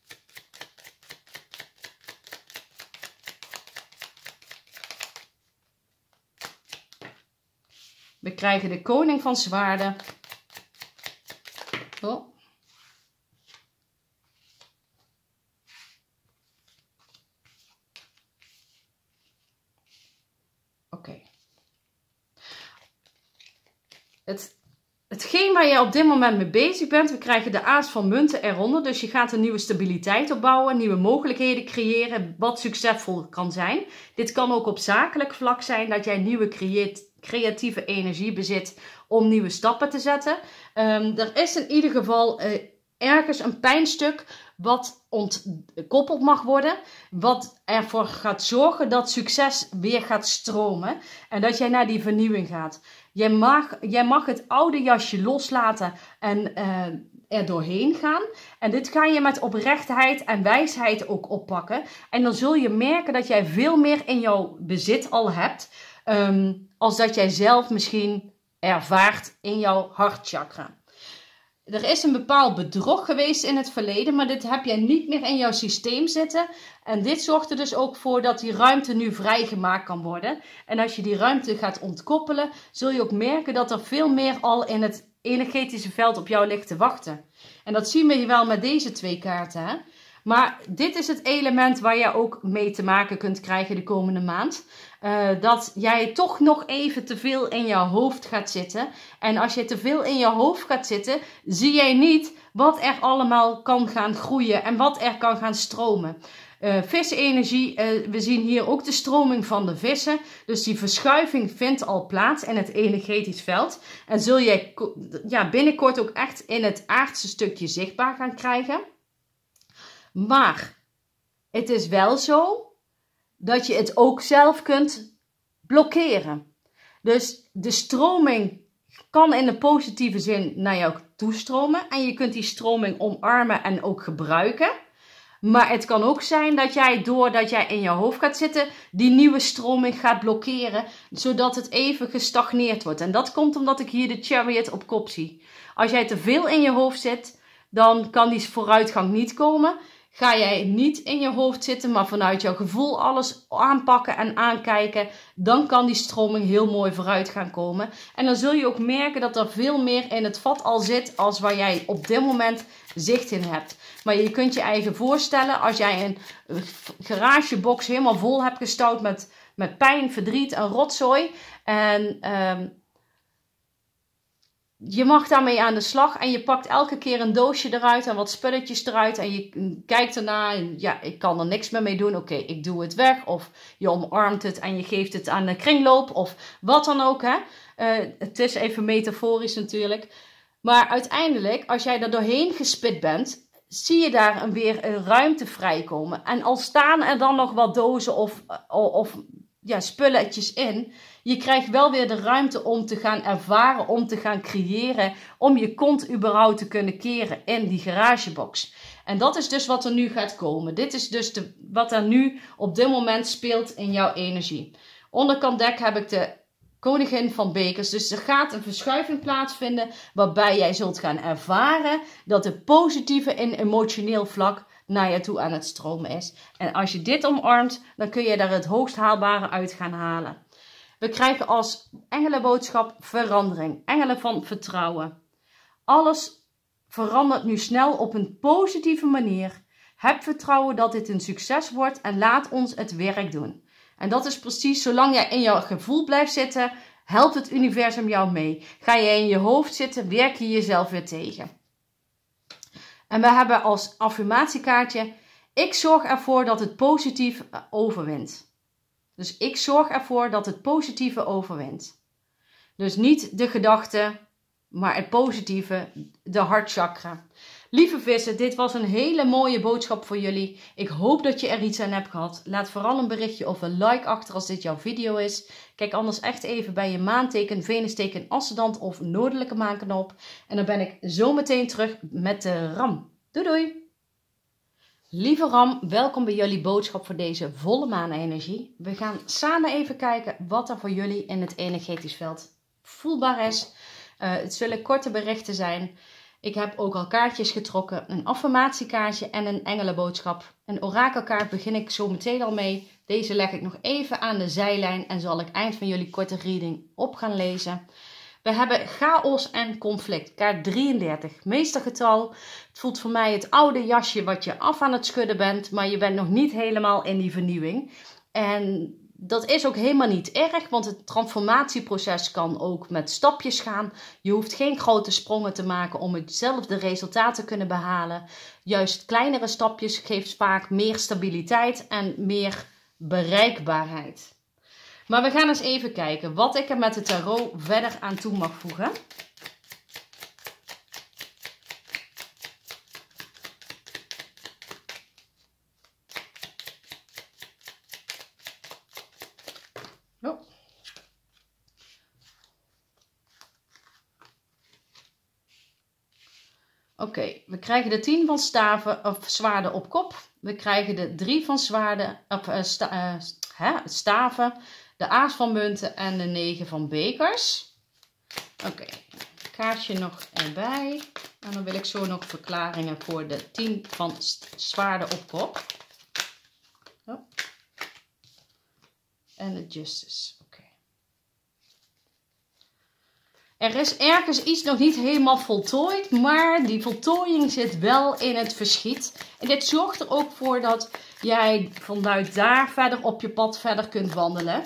We krijgen de koning van zwaarden. Oh. Oké. Hetgeen waar je op dit moment mee bezig bent, we krijgen de aas van munten eronder. Dus je gaat een nieuwe stabiliteit opbouwen, nieuwe mogelijkheden creëren, wat succesvol kan zijn. Dit kan ook op zakelijk vlak zijn, dat jij nieuwe creatieve energie bezit om nieuwe stappen te zetten. Er is in ieder geval ergens een pijnstuk wat ontkoppeld mag worden. Wat ervoor gaat zorgen dat succes weer gaat stromen. En dat jij naar die vernieuwing gaat. Jij mag het oude jasje loslaten en er doorheen gaan. En dit ga je met oprechtheid en wijsheid ook oppakken. En dan zul je merken dat jij veel meer in jouw bezit al hebt. Als dat jij zelf misschien ervaart in jouw hartchakra. Er is een bepaald bedrog geweest in het verleden, maar dit heb jij niet meer in jouw systeem zitten. En dit zorgt er dus ook voor dat die ruimte nu vrijgemaakt kan worden. En als je die ruimte gaat ontkoppelen, zul je ook merken dat er veel meer al in het energetische veld op jou ligt te wachten. En dat zien we wel met deze 2 kaarten, hè? Maar dit is het element waar je ook mee te maken kunt krijgen de komende maand. Dat jij toch nog even te veel in je hoofd gaat zitten. En als je te veel in je hoofd gaat zitten, zie jij niet wat er allemaal kan gaan groeien en wat er kan gaan stromen. Visenergie, we zien hier ook de stroming van de vissen. Dus die verschuiving vindt al plaats in het energetisch veld. En zul jij binnenkort ook echt in het aardse stukje zichtbaar gaan krijgen. Maar het is wel zo dat je het ook zelf kunt blokkeren. Dus de stroming kan in de positieve zin naar jou toestromen. En je kunt die stroming omarmen en ook gebruiken. Maar het kan ook zijn dat jij, doordat jij in je hoofd gaat zitten, die nieuwe stroming gaat blokkeren. Zodat het even gestagneerd wordt. En dat komt omdat ik hier de Chariot op kop zie. Als jij te veel in je hoofd zit, dan kan die vooruitgang niet komen. Ga jij niet in je hoofd zitten, maar vanuit jouw gevoel alles aanpakken en aankijken, dan kan die stroming heel mooi vooruit gaan komen. En dan zul je ook merken dat er veel meer in het vat al zit als waar jij op dit moment zicht in hebt. Maar je kunt je eigen voorstellen, als jij een garagebox helemaal vol hebt gestouwd met pijn, verdriet en rotzooi. En je mag daarmee aan de slag en je pakt elke keer een doosje eruit en wat spulletjes eruit en je kijkt ernaar en ja, ik kan er niks meer mee doen. Oké, ik doe het weg. Of je omarmt het en je geeft het aan de kringloop of wat dan ook. Hè? Het is even metaforisch natuurlijk. Maar uiteindelijk, als jij er doorheen gespit bent, zie je daar weer een ruimte vrijkomen. En al staan er dan nog wat dozen of spulletjes in, je krijgt wel weer de ruimte om te gaan ervaren, om te gaan creëren, om je kont überhaupt te kunnen keren in die garagebox. En dat is dus wat er nu gaat komen. Dit is dus wat er nu op dit moment speelt in jouw energie. Onderkant dek heb ik de koningin van bekers. Dus er gaat een verschuiving plaatsvinden waarbij jij zult gaan ervaren dat het positieve in emotioneel vlak naar je toe aan het stromen is. En als je dit omarmt, dan kun je daar het hoogst haalbare uit gaan halen. We krijgen als engelenboodschap verandering. Engelen van vertrouwen. Alles verandert nu snel op een positieve manier. Heb vertrouwen dat dit een succes wordt en laat ons het werk doen. En dat is precies, zolang jij in jouw gevoel blijft zitten, helpt het universum jou mee. Ga je in je hoofd zitten, werk je jezelf weer tegen. En we hebben als affirmatiekaartje, ik zorg ervoor dat het positief overwint. Dus ik zorg ervoor dat het positieve overwint. Dus niet de gedachte, maar het positieve, de hartchakra. Lieve vissen, dit was een hele mooie boodschap voor jullie. Ik hoop dat je er iets aan hebt gehad. Laat vooral een berichtje of een like achter als dit jouw video is. Kijk anders echt even bij je maanteken, venusteken, ascendant of noordelijke maanknop. En dan ben ik zo meteen terug met de ram. Doei doei! Lieve ram, welkom bij jullie boodschap voor deze volle maanenergie. We gaan samen even kijken wat er voor jullie in het energetisch veld voelbaar is. Het zullen korte berichten zijn. Ik heb ook al kaartjes getrokken, een affirmatiekaartje en een engelenboodschap. Een orakelkaart begin ik zo meteen al mee. Deze leg ik nog even aan de zijlijn en zal ik eind van jullie korte reading op gaan lezen. We hebben chaos en conflict, kaart 33, meestergetal. Het voelt voor mij het oude jasje wat je af aan het schudden bent, maar je bent nog niet helemaal in die vernieuwing. En dat is ook helemaal niet erg, want het transformatieproces kan ook met stapjes gaan. Je hoeft geen grote sprongen te maken om hetzelfde resultaat te kunnen behalen. Juist kleinere stapjes geeft vaak meer stabiliteit en meer bereikbaarheid. Maar we gaan eens even kijken wat ik er met de tarot verder aan toe mag voegen. Oké, we krijgen de 10 van staven, of zwaarden op kop. We krijgen de 3 van zwaarden, staven, de aas van munten en de 9 van bekers. Oké, kaartje nog erbij. En dan wil ik zo nog verklaringen voor de 10 van zwaarden op kop. Oh. En de justice. Oké. Er is ergens iets nog niet helemaal voltooid, maar die voltooiing zit wel in het verschiet. En dit zorgt er ook voor dat jij vanuit daar verder op je pad verder kunt wandelen.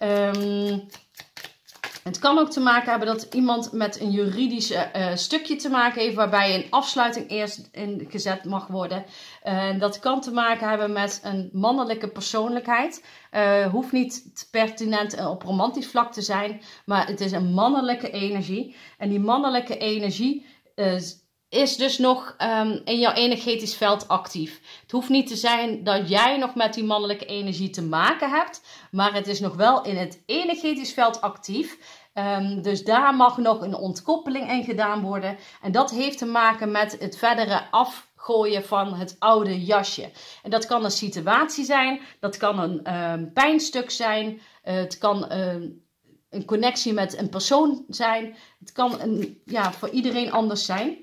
Het kan ook te maken hebben dat iemand met een juridisch stukje te maken heeft, waarbij een afsluiting eerst ingezet mag worden. Dat kan te maken hebben met een mannelijke persoonlijkheid. Hoeft niet pertinent op romantisch vlak te zijn, maar het is een mannelijke energie. En die mannelijke energie is dus nog in jouw energetisch veld actief. Het hoeft niet te zijn dat jij nog met die mannelijke energie te maken hebt, maar het is nog wel in het energetisch veld actief. Dus daar mag nog een ontkoppeling in gedaan worden. En dat heeft te maken met het verdere afgooien van het oude jasje. En dat kan een situatie zijn, dat kan een pijnstuk zijn, het kan een connectie met een persoon zijn. Het kan voor iedereen anders zijn.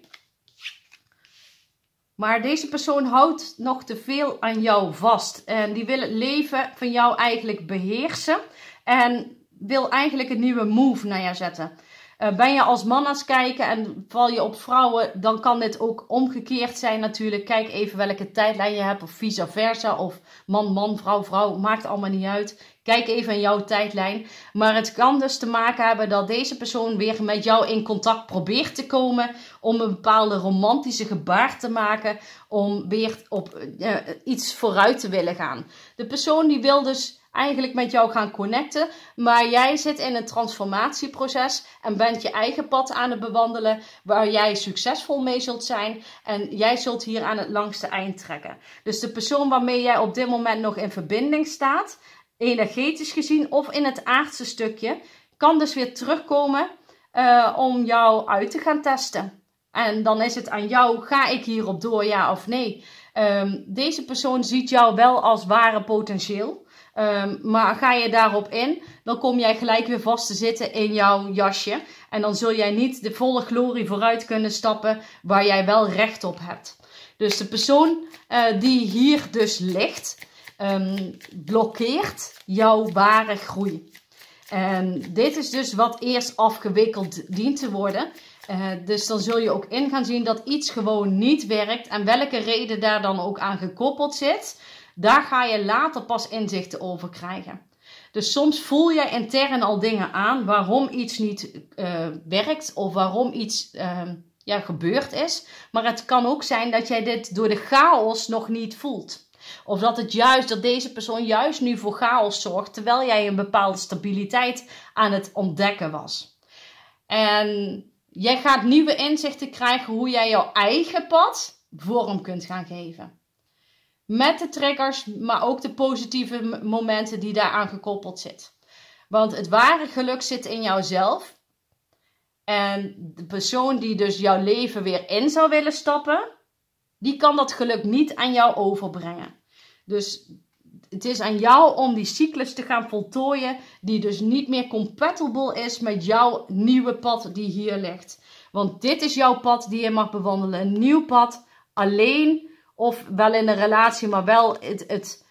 Maar deze persoon houdt nog te veel aan jou vast. En die wil het leven van jou eigenlijk beheersen. En wil eigenlijk een nieuwe move naar jou zetten. Ben je als man aan het kijken en val je op vrouwen, dan kan dit ook omgekeerd zijn natuurlijk. Kijk even welke tijdlijn je hebt of vice versa. Of man, man, vrouw, vrouw. Maakt allemaal niet uit. Kijk even in jouw tijdlijn. Maar het kan dus te maken hebben dat deze persoon weer met jou in contact probeert te komen. Om een bepaalde romantische gebaar te maken. Om weer op iets vooruit te willen gaan. De persoon die wil dus eigenlijk met jou gaan connecten. Maar jij zit in een transformatieproces en bent je eigen pad aan het bewandelen. Waar jij succesvol mee zult zijn. En jij zult hier aan het langste eind trekken. Dus de persoon waarmee jij op dit moment nog in verbinding staat, energetisch gezien of in het aardse stukje, kan dus weer terugkomen om jou uit te gaan testen. En dan is het aan jou, ga ik hierop door, ja of nee? Deze persoon ziet jou wel als ware potentieel. Maar ga je daarop in, dan kom jij gelijk weer vast te zitten in jouw jasje. En dan zul jij niet de volle glorie vooruit kunnen stappen waar jij wel recht op hebt. Dus de persoon die hier dus ligt, blokkeert jouw ware groei. En dit is dus wat eerst afgewikkeld dient te worden. Dus dan zul je ook in gaan zien dat iets gewoon niet werkt. En welke reden daar dan ook aan gekoppeld zit, daar ga je later pas inzichten over krijgen. Dus soms voel je intern al dingen aan waarom iets niet werkt of waarom iets gebeurd is. Maar het kan ook zijn dat jij dit door de chaos nog niet voelt. Of dat deze persoon juist nu voor chaos zorgt, terwijl jij een bepaalde stabiliteit aan het ontdekken was. En jij gaat nieuwe inzichten krijgen hoe jij jouw eigen pad vorm kunt gaan geven. Met de triggers, maar ook de positieve momenten die daaraan gekoppeld zitten. Want het ware geluk zit in jouzelf. En de persoon die dus jouw leven weer in zou willen stappen, die kan dat geluk niet aan jou overbrengen. Dus het is aan jou om die cyclus te gaan voltooien, die dus niet meer compatible is met jouw nieuwe pad die hier ligt. Want dit is jouw pad die je mag bewandelen. Een nieuw pad, alleen of wel in een relatie, maar wel het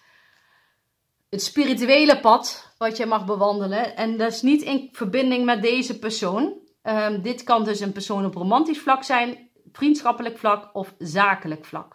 spirituele pad wat je mag bewandelen. En dat is niet in verbinding met deze persoon. Dit kan dus een persoon op romantisch vlak zijn, vriendschappelijk vlak of zakelijk vlak.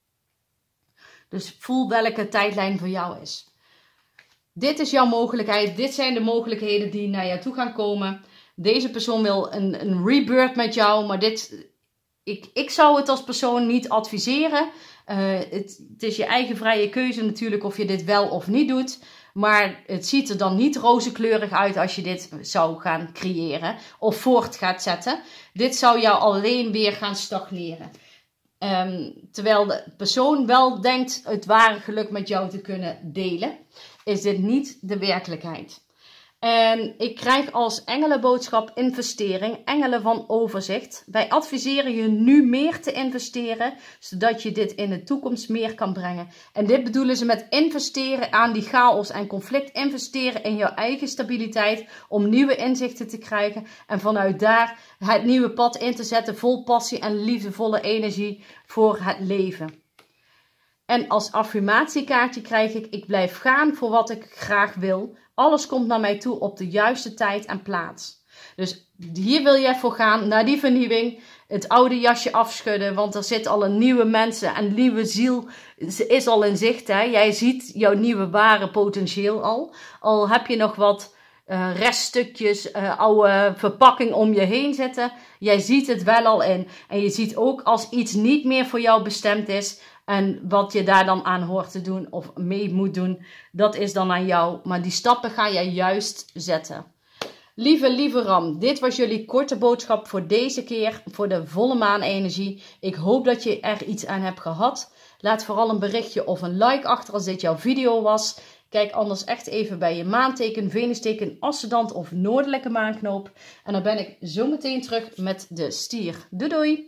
Dus voel welke tijdlijn voor jou is. Dit is jouw mogelijkheid. Dit zijn de mogelijkheden die naar jou toe gaan komen. Deze persoon wil een rebirth met jou. Maar ik zou het als persoon niet adviseren. Het is je eigen vrije keuze natuurlijk of je dit wel of niet doet. Maar het ziet er dan niet rozenkleurig uit als je dit zou gaan creëren. Of voort gaat zetten. Dit zou jou alleen weer gaan stagneren. Terwijl de persoon wel denkt het ware geluk met jou te kunnen delen, is dit niet de werkelijkheid. En ik krijg als engelenboodschap investering, engelen van overzicht. Wij adviseren je nu meer te investeren, zodat je dit in de toekomst meer kan brengen. En dit bedoelen ze met investeren aan die chaos en conflict. Investeren in jouw eigen stabiliteit om nieuwe inzichten te krijgen. En vanuit daar het nieuwe pad in te zetten vol passie en liefdevolle energie voor het leven. En als affirmatiekaartje krijg ik blijf gaan voor wat ik graag wil. Alles komt naar mij toe op de juiste tijd en plaats. Dus hier wil je voor gaan, naar die vernieuwing. Het oude jasje afschudden, want er zit al een nieuwe mensen en nieuwe ziel is al in zicht. Hè? Jij ziet jouw nieuwe ware potentieel al. Al heb je nog wat reststukjes, oude verpakking om je heen zitten. Jij ziet het wel al in. En je ziet ook als iets niet meer voor jou bestemd is. En wat je daar dan aan hoort te doen of mee moet doen, dat is dan aan jou. Maar die stappen ga jij juist zetten. Lieve Ram, dit was jullie korte boodschap voor deze keer, voor de volle maanenergie. Ik hoop dat je er iets aan hebt gehad. Laat vooral een berichtje of een like achter als dit jouw video was. Kijk anders echt even bij je maanteken, venusteken, ascendant of noordelijke maanknoop. En dan ben ik zo meteen terug met de stier. Doei doei!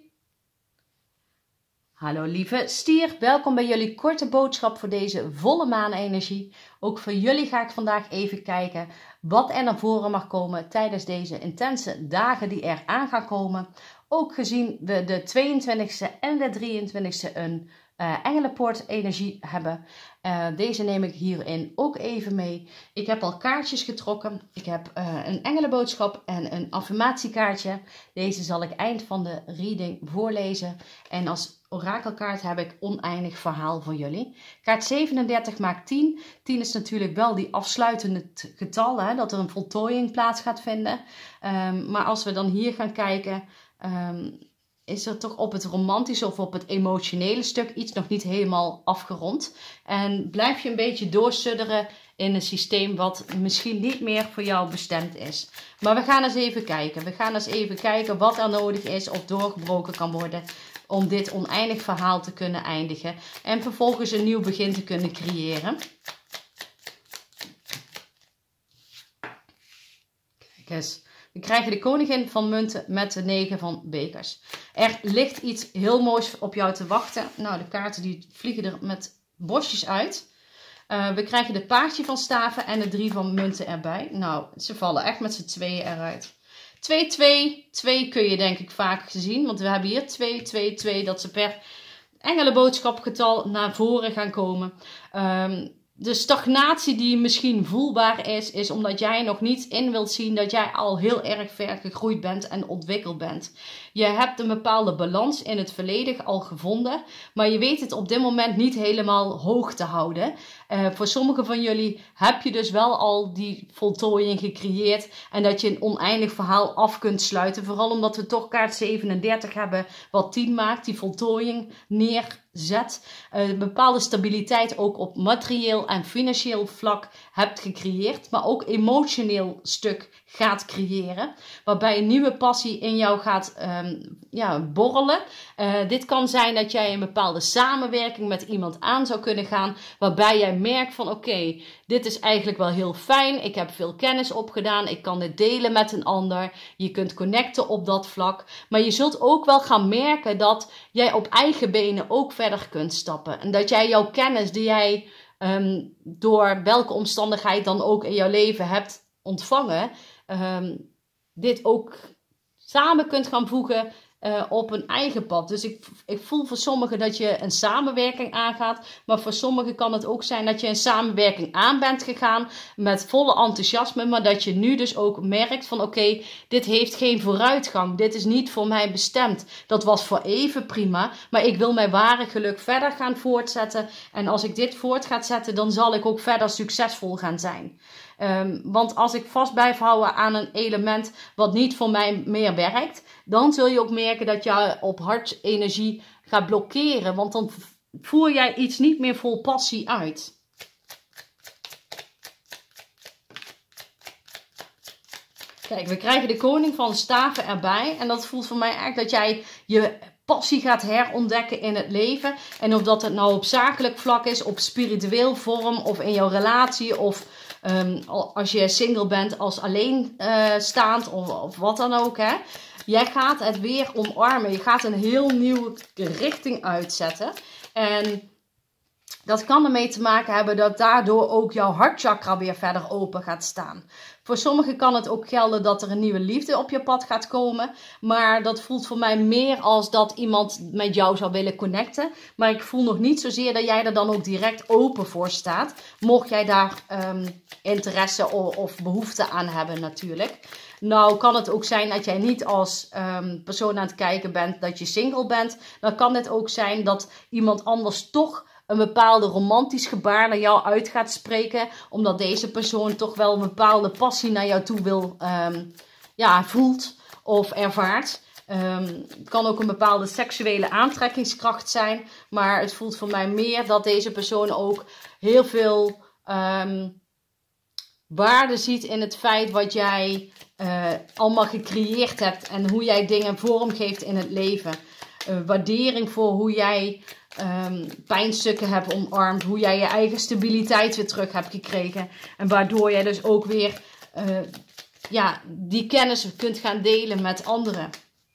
Hallo lieve stier, welkom bij jullie korte boodschap voor deze volle maanenergie. Ook voor jullie ga ik vandaag even kijken wat er naar voren mag komen tijdens deze intense dagen die er aan gaan komen. Ook gezien we de 22e en de 23e een engelenpoort energie hebben. Deze neem ik hierin ook even mee. Ik heb al kaartjes getrokken. Ik heb een engelenboodschap en een affirmatiekaartje. Deze zal ik eind van de reading voorlezen. En als orakelkaart heb ik oneindig verhaal voor jullie. Kaart 37 maakt 10. 10 is natuurlijk wel die afsluitende getal, hè, dat er een voltooiing plaats gaat vinden. Maar als we dan hier gaan kijken, is er toch op het romantische of op het emotionele stuk iets nog niet helemaal afgerond. En blijf je een beetje doorsudderen in een systeem wat misschien niet meer voor jou bestemd is. Maar we gaan eens even kijken. We gaan eens even kijken wat er nodig is of doorgebroken kan worden om dit oneindig verhaal te kunnen eindigen. En vervolgens een nieuw begin te kunnen creëren. Kijk eens. We krijgen de koningin van munten met de 9 van bekers. Er ligt iets heel moois op jou te wachten. Nou, de kaarten die vliegen er met bosjes uit. We krijgen de paardje van staven en de 3 van munten erbij. Nou, ze vallen echt met z'n tweeën eruit. 2, 2, 2 kun je denk ik vaak zien. Want we hebben hier 2, 2, 2. Dat ze per engelenboodschapgetal naar voren gaan komen. De stagnatie die misschien voelbaar is omdat jij nog niet in wilt zien dat jij al heel erg ver gegroeid bent en ontwikkeld bent. Je hebt een bepaalde balans in het verleden al gevonden, maar je weet het op dit moment niet helemaal hoog te houden. Voor sommigen van jullie heb je dus wel al die voltooiing gecreëerd en dat je een oneindig verhaal af kunt sluiten. Vooral omdat we toch kaart 37 hebben wat 10 maakt, die voltooiing neerzet. Een bepaalde stabiliteit ook op materieel en financieel vlak hebt gecreëerd, maar ook emotioneel stuk gaat creëren. Waarbij een nieuwe passie in jou gaat borrelen. Dit kan zijn dat jij een bepaalde samenwerking met iemand aan zou kunnen gaan. Waarbij jij merkt van oké, dit is eigenlijk wel heel fijn. Ik heb veel kennis opgedaan. Ik kan dit delen met een ander. Je kunt connecten op dat vlak. Maar je zult ook wel gaan merken dat jij op eigen benen ook verder kunt stappen. En dat jij jouw kennis die jij door welke omstandigheid dan ook in jouw leven hebt ontvangen, dit ook samen kunt gaan voegen op een eigen pad. Dus ik voel voor sommigen dat je een samenwerking aangaat, maar voor sommigen kan het ook zijn dat je een samenwerking aan bent gegaan met volle enthousiasme, maar dat je nu dus ook merkt van oké, dit heeft geen vooruitgang, dit is niet voor mij bestemd. Dat was voor even prima, maar ik wil mijn ware geluk verder gaan voortzetten en als ik dit voort ga zetten, dan zal ik ook verder succesvol gaan zijn. Want als ik vast blijf houden aan een element wat niet voor mij meer werkt, dan zul je ook merken dat je op hartenergie gaat blokkeren. Want dan voer jij iets niet meer vol passie uit. Kijk, we krijgen de koning van staven erbij. En dat voelt voor mij eigenlijk dat jij je passie gaat herontdekken in het leven. En of dat het nou op zakelijk vlak is, op spiritueel vorm of in jouw relatie of Als je single bent, als alleenstaand of wat dan ook. Hè? Jij gaat het weer omarmen. Je gaat een heel nieuwe richting uitzetten. En dat kan ermee te maken hebben dat daardoor ook jouw hartchakra weer verder open gaat staan. Voor sommigen kan het ook gelden dat er een nieuwe liefde op je pad gaat komen. Maar dat voelt voor mij meer als dat iemand met jou zou willen connecten. Maar ik voel nog niet zozeer dat jij er dan ook direct open voor staat. Mocht jij daar interesse of behoefte aan hebben natuurlijk. Nou kan het ook zijn dat jij niet als persoon aan het kijken bent dat je single bent. Dan kan het ook zijn dat iemand anders toch een bepaalde romantisch gebaar naar jou uit gaat spreken. Omdat deze persoon toch wel een bepaalde passie naar jou toe voelt of ervaart. Het kan ook een bepaalde seksuele aantrekkingskracht zijn. Maar het voelt voor mij meer dat deze persoon ook heel veel waarde ziet in het feit wat jij allemaal gecreëerd hebt. En hoe jij dingen vormgeeft in het leven. Waardering voor hoe jij pijnstukken hebt omarmd. Hoe jij je eigen stabiliteit weer terug hebt gekregen. En waardoor jij dus ook weer die kennis kunt gaan delen met anderen.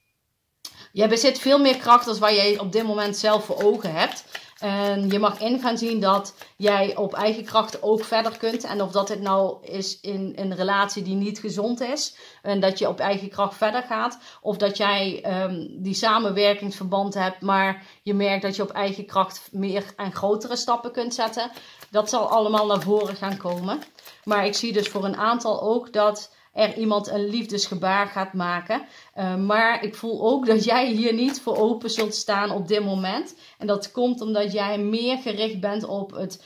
Jij bezit veel meer kracht dan waar jij op dit moment zelf voor ogen hebt. En je mag in gaan zien dat jij op eigen kracht ook verder kunt. En of dat het nou is in een relatie die niet gezond is. En dat je op eigen kracht verder gaat. Of dat jij die samenwerkingsverband hebt. Maar je merkt dat je op eigen kracht meer en grotere stappen kunt zetten. Dat zal allemaal naar voren gaan komen. Maar ik zie dus voor een aantal ook dat er iemand een liefdesgebaar gaat maken. Maar ik voel ook dat jij hier niet voor open zult staan op dit moment. En dat komt omdat jij meer gericht bent op het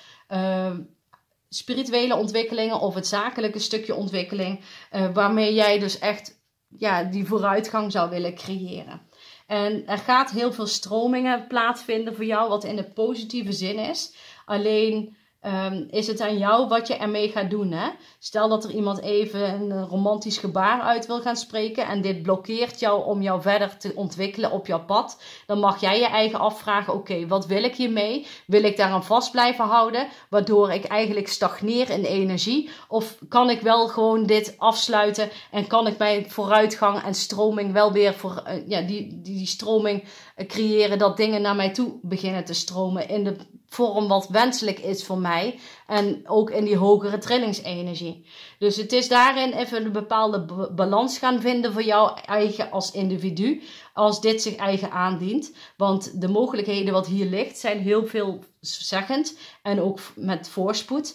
spirituele ontwikkelingen of het zakelijke stukje ontwikkeling. Waarmee jij dus echt die vooruitgang zou willen creëren. En er gaat heel veel stromingen plaatsvinden voor jou, wat in de positieve zin is. Alleen is het aan jou wat je ermee gaat doen. Hè? Stel dat er iemand even een romantisch gebaar uit wil gaan spreken. En dit blokkeert jou om jou verder te ontwikkelen op jouw pad. Dan mag jij je eigen afvragen. Oké, wat wil ik hiermee? Wil ik daaraan vast blijven houden? Waardoor ik eigenlijk stagneer in energie? Of kan ik wel gewoon dit afsluiten? En kan ik mijn vooruitgang en stroming wel weer voor die stroming creëren. Dat dingen naar mij toe beginnen te stromen. In de vorm wat wenselijk is voor mij. En ook in die hogere trillingsenergie. Dus het is daarin even een bepaalde balans gaan vinden voor jou eigen als individu. Als dit zich eigen aandient. Want de mogelijkheden wat hier ligt zijn heel veelzeggend. En ook met voorspoed.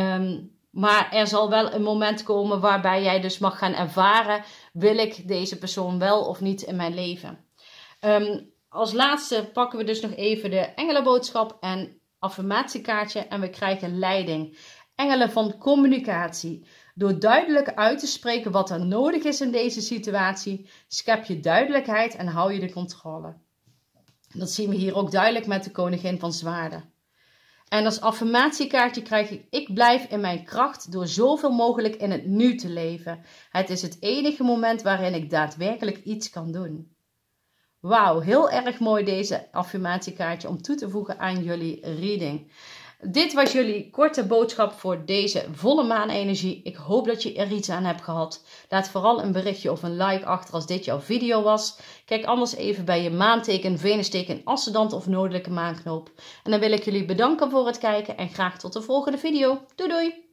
Maar er zal wel een moment komen waarbij jij dus mag gaan ervaren. Wil ik deze persoon wel of niet in mijn leven? Als laatste pakken we dus nog even de engelenboodschap en affirmatiekaartje en we krijgen leiding. Engelen van communicatie. Door duidelijk uit te spreken wat er nodig is in deze situatie, schep je duidelijkheid en hou je de controle. Dat zien we hier ook duidelijk met de koningin van zwaarden. En als affirmatiekaartje krijg ik blijf in mijn kracht door zoveel mogelijk in het nu te leven. Het is het enige moment waarin ik daadwerkelijk iets kan doen. Wauw, heel erg mooi deze affirmatiekaartje om toe te voegen aan jullie reading. Dit was jullie korte boodschap voor deze volle maanenergie. Ik hoop dat je er iets aan hebt gehad. Laat vooral een berichtje of een like achter als dit jouw video was. Kijk anders even bij je maanteken, venusteken, ascendant of noordelijke maanknoop. En dan wil ik jullie bedanken voor het kijken en graag tot de volgende video. Doei doei!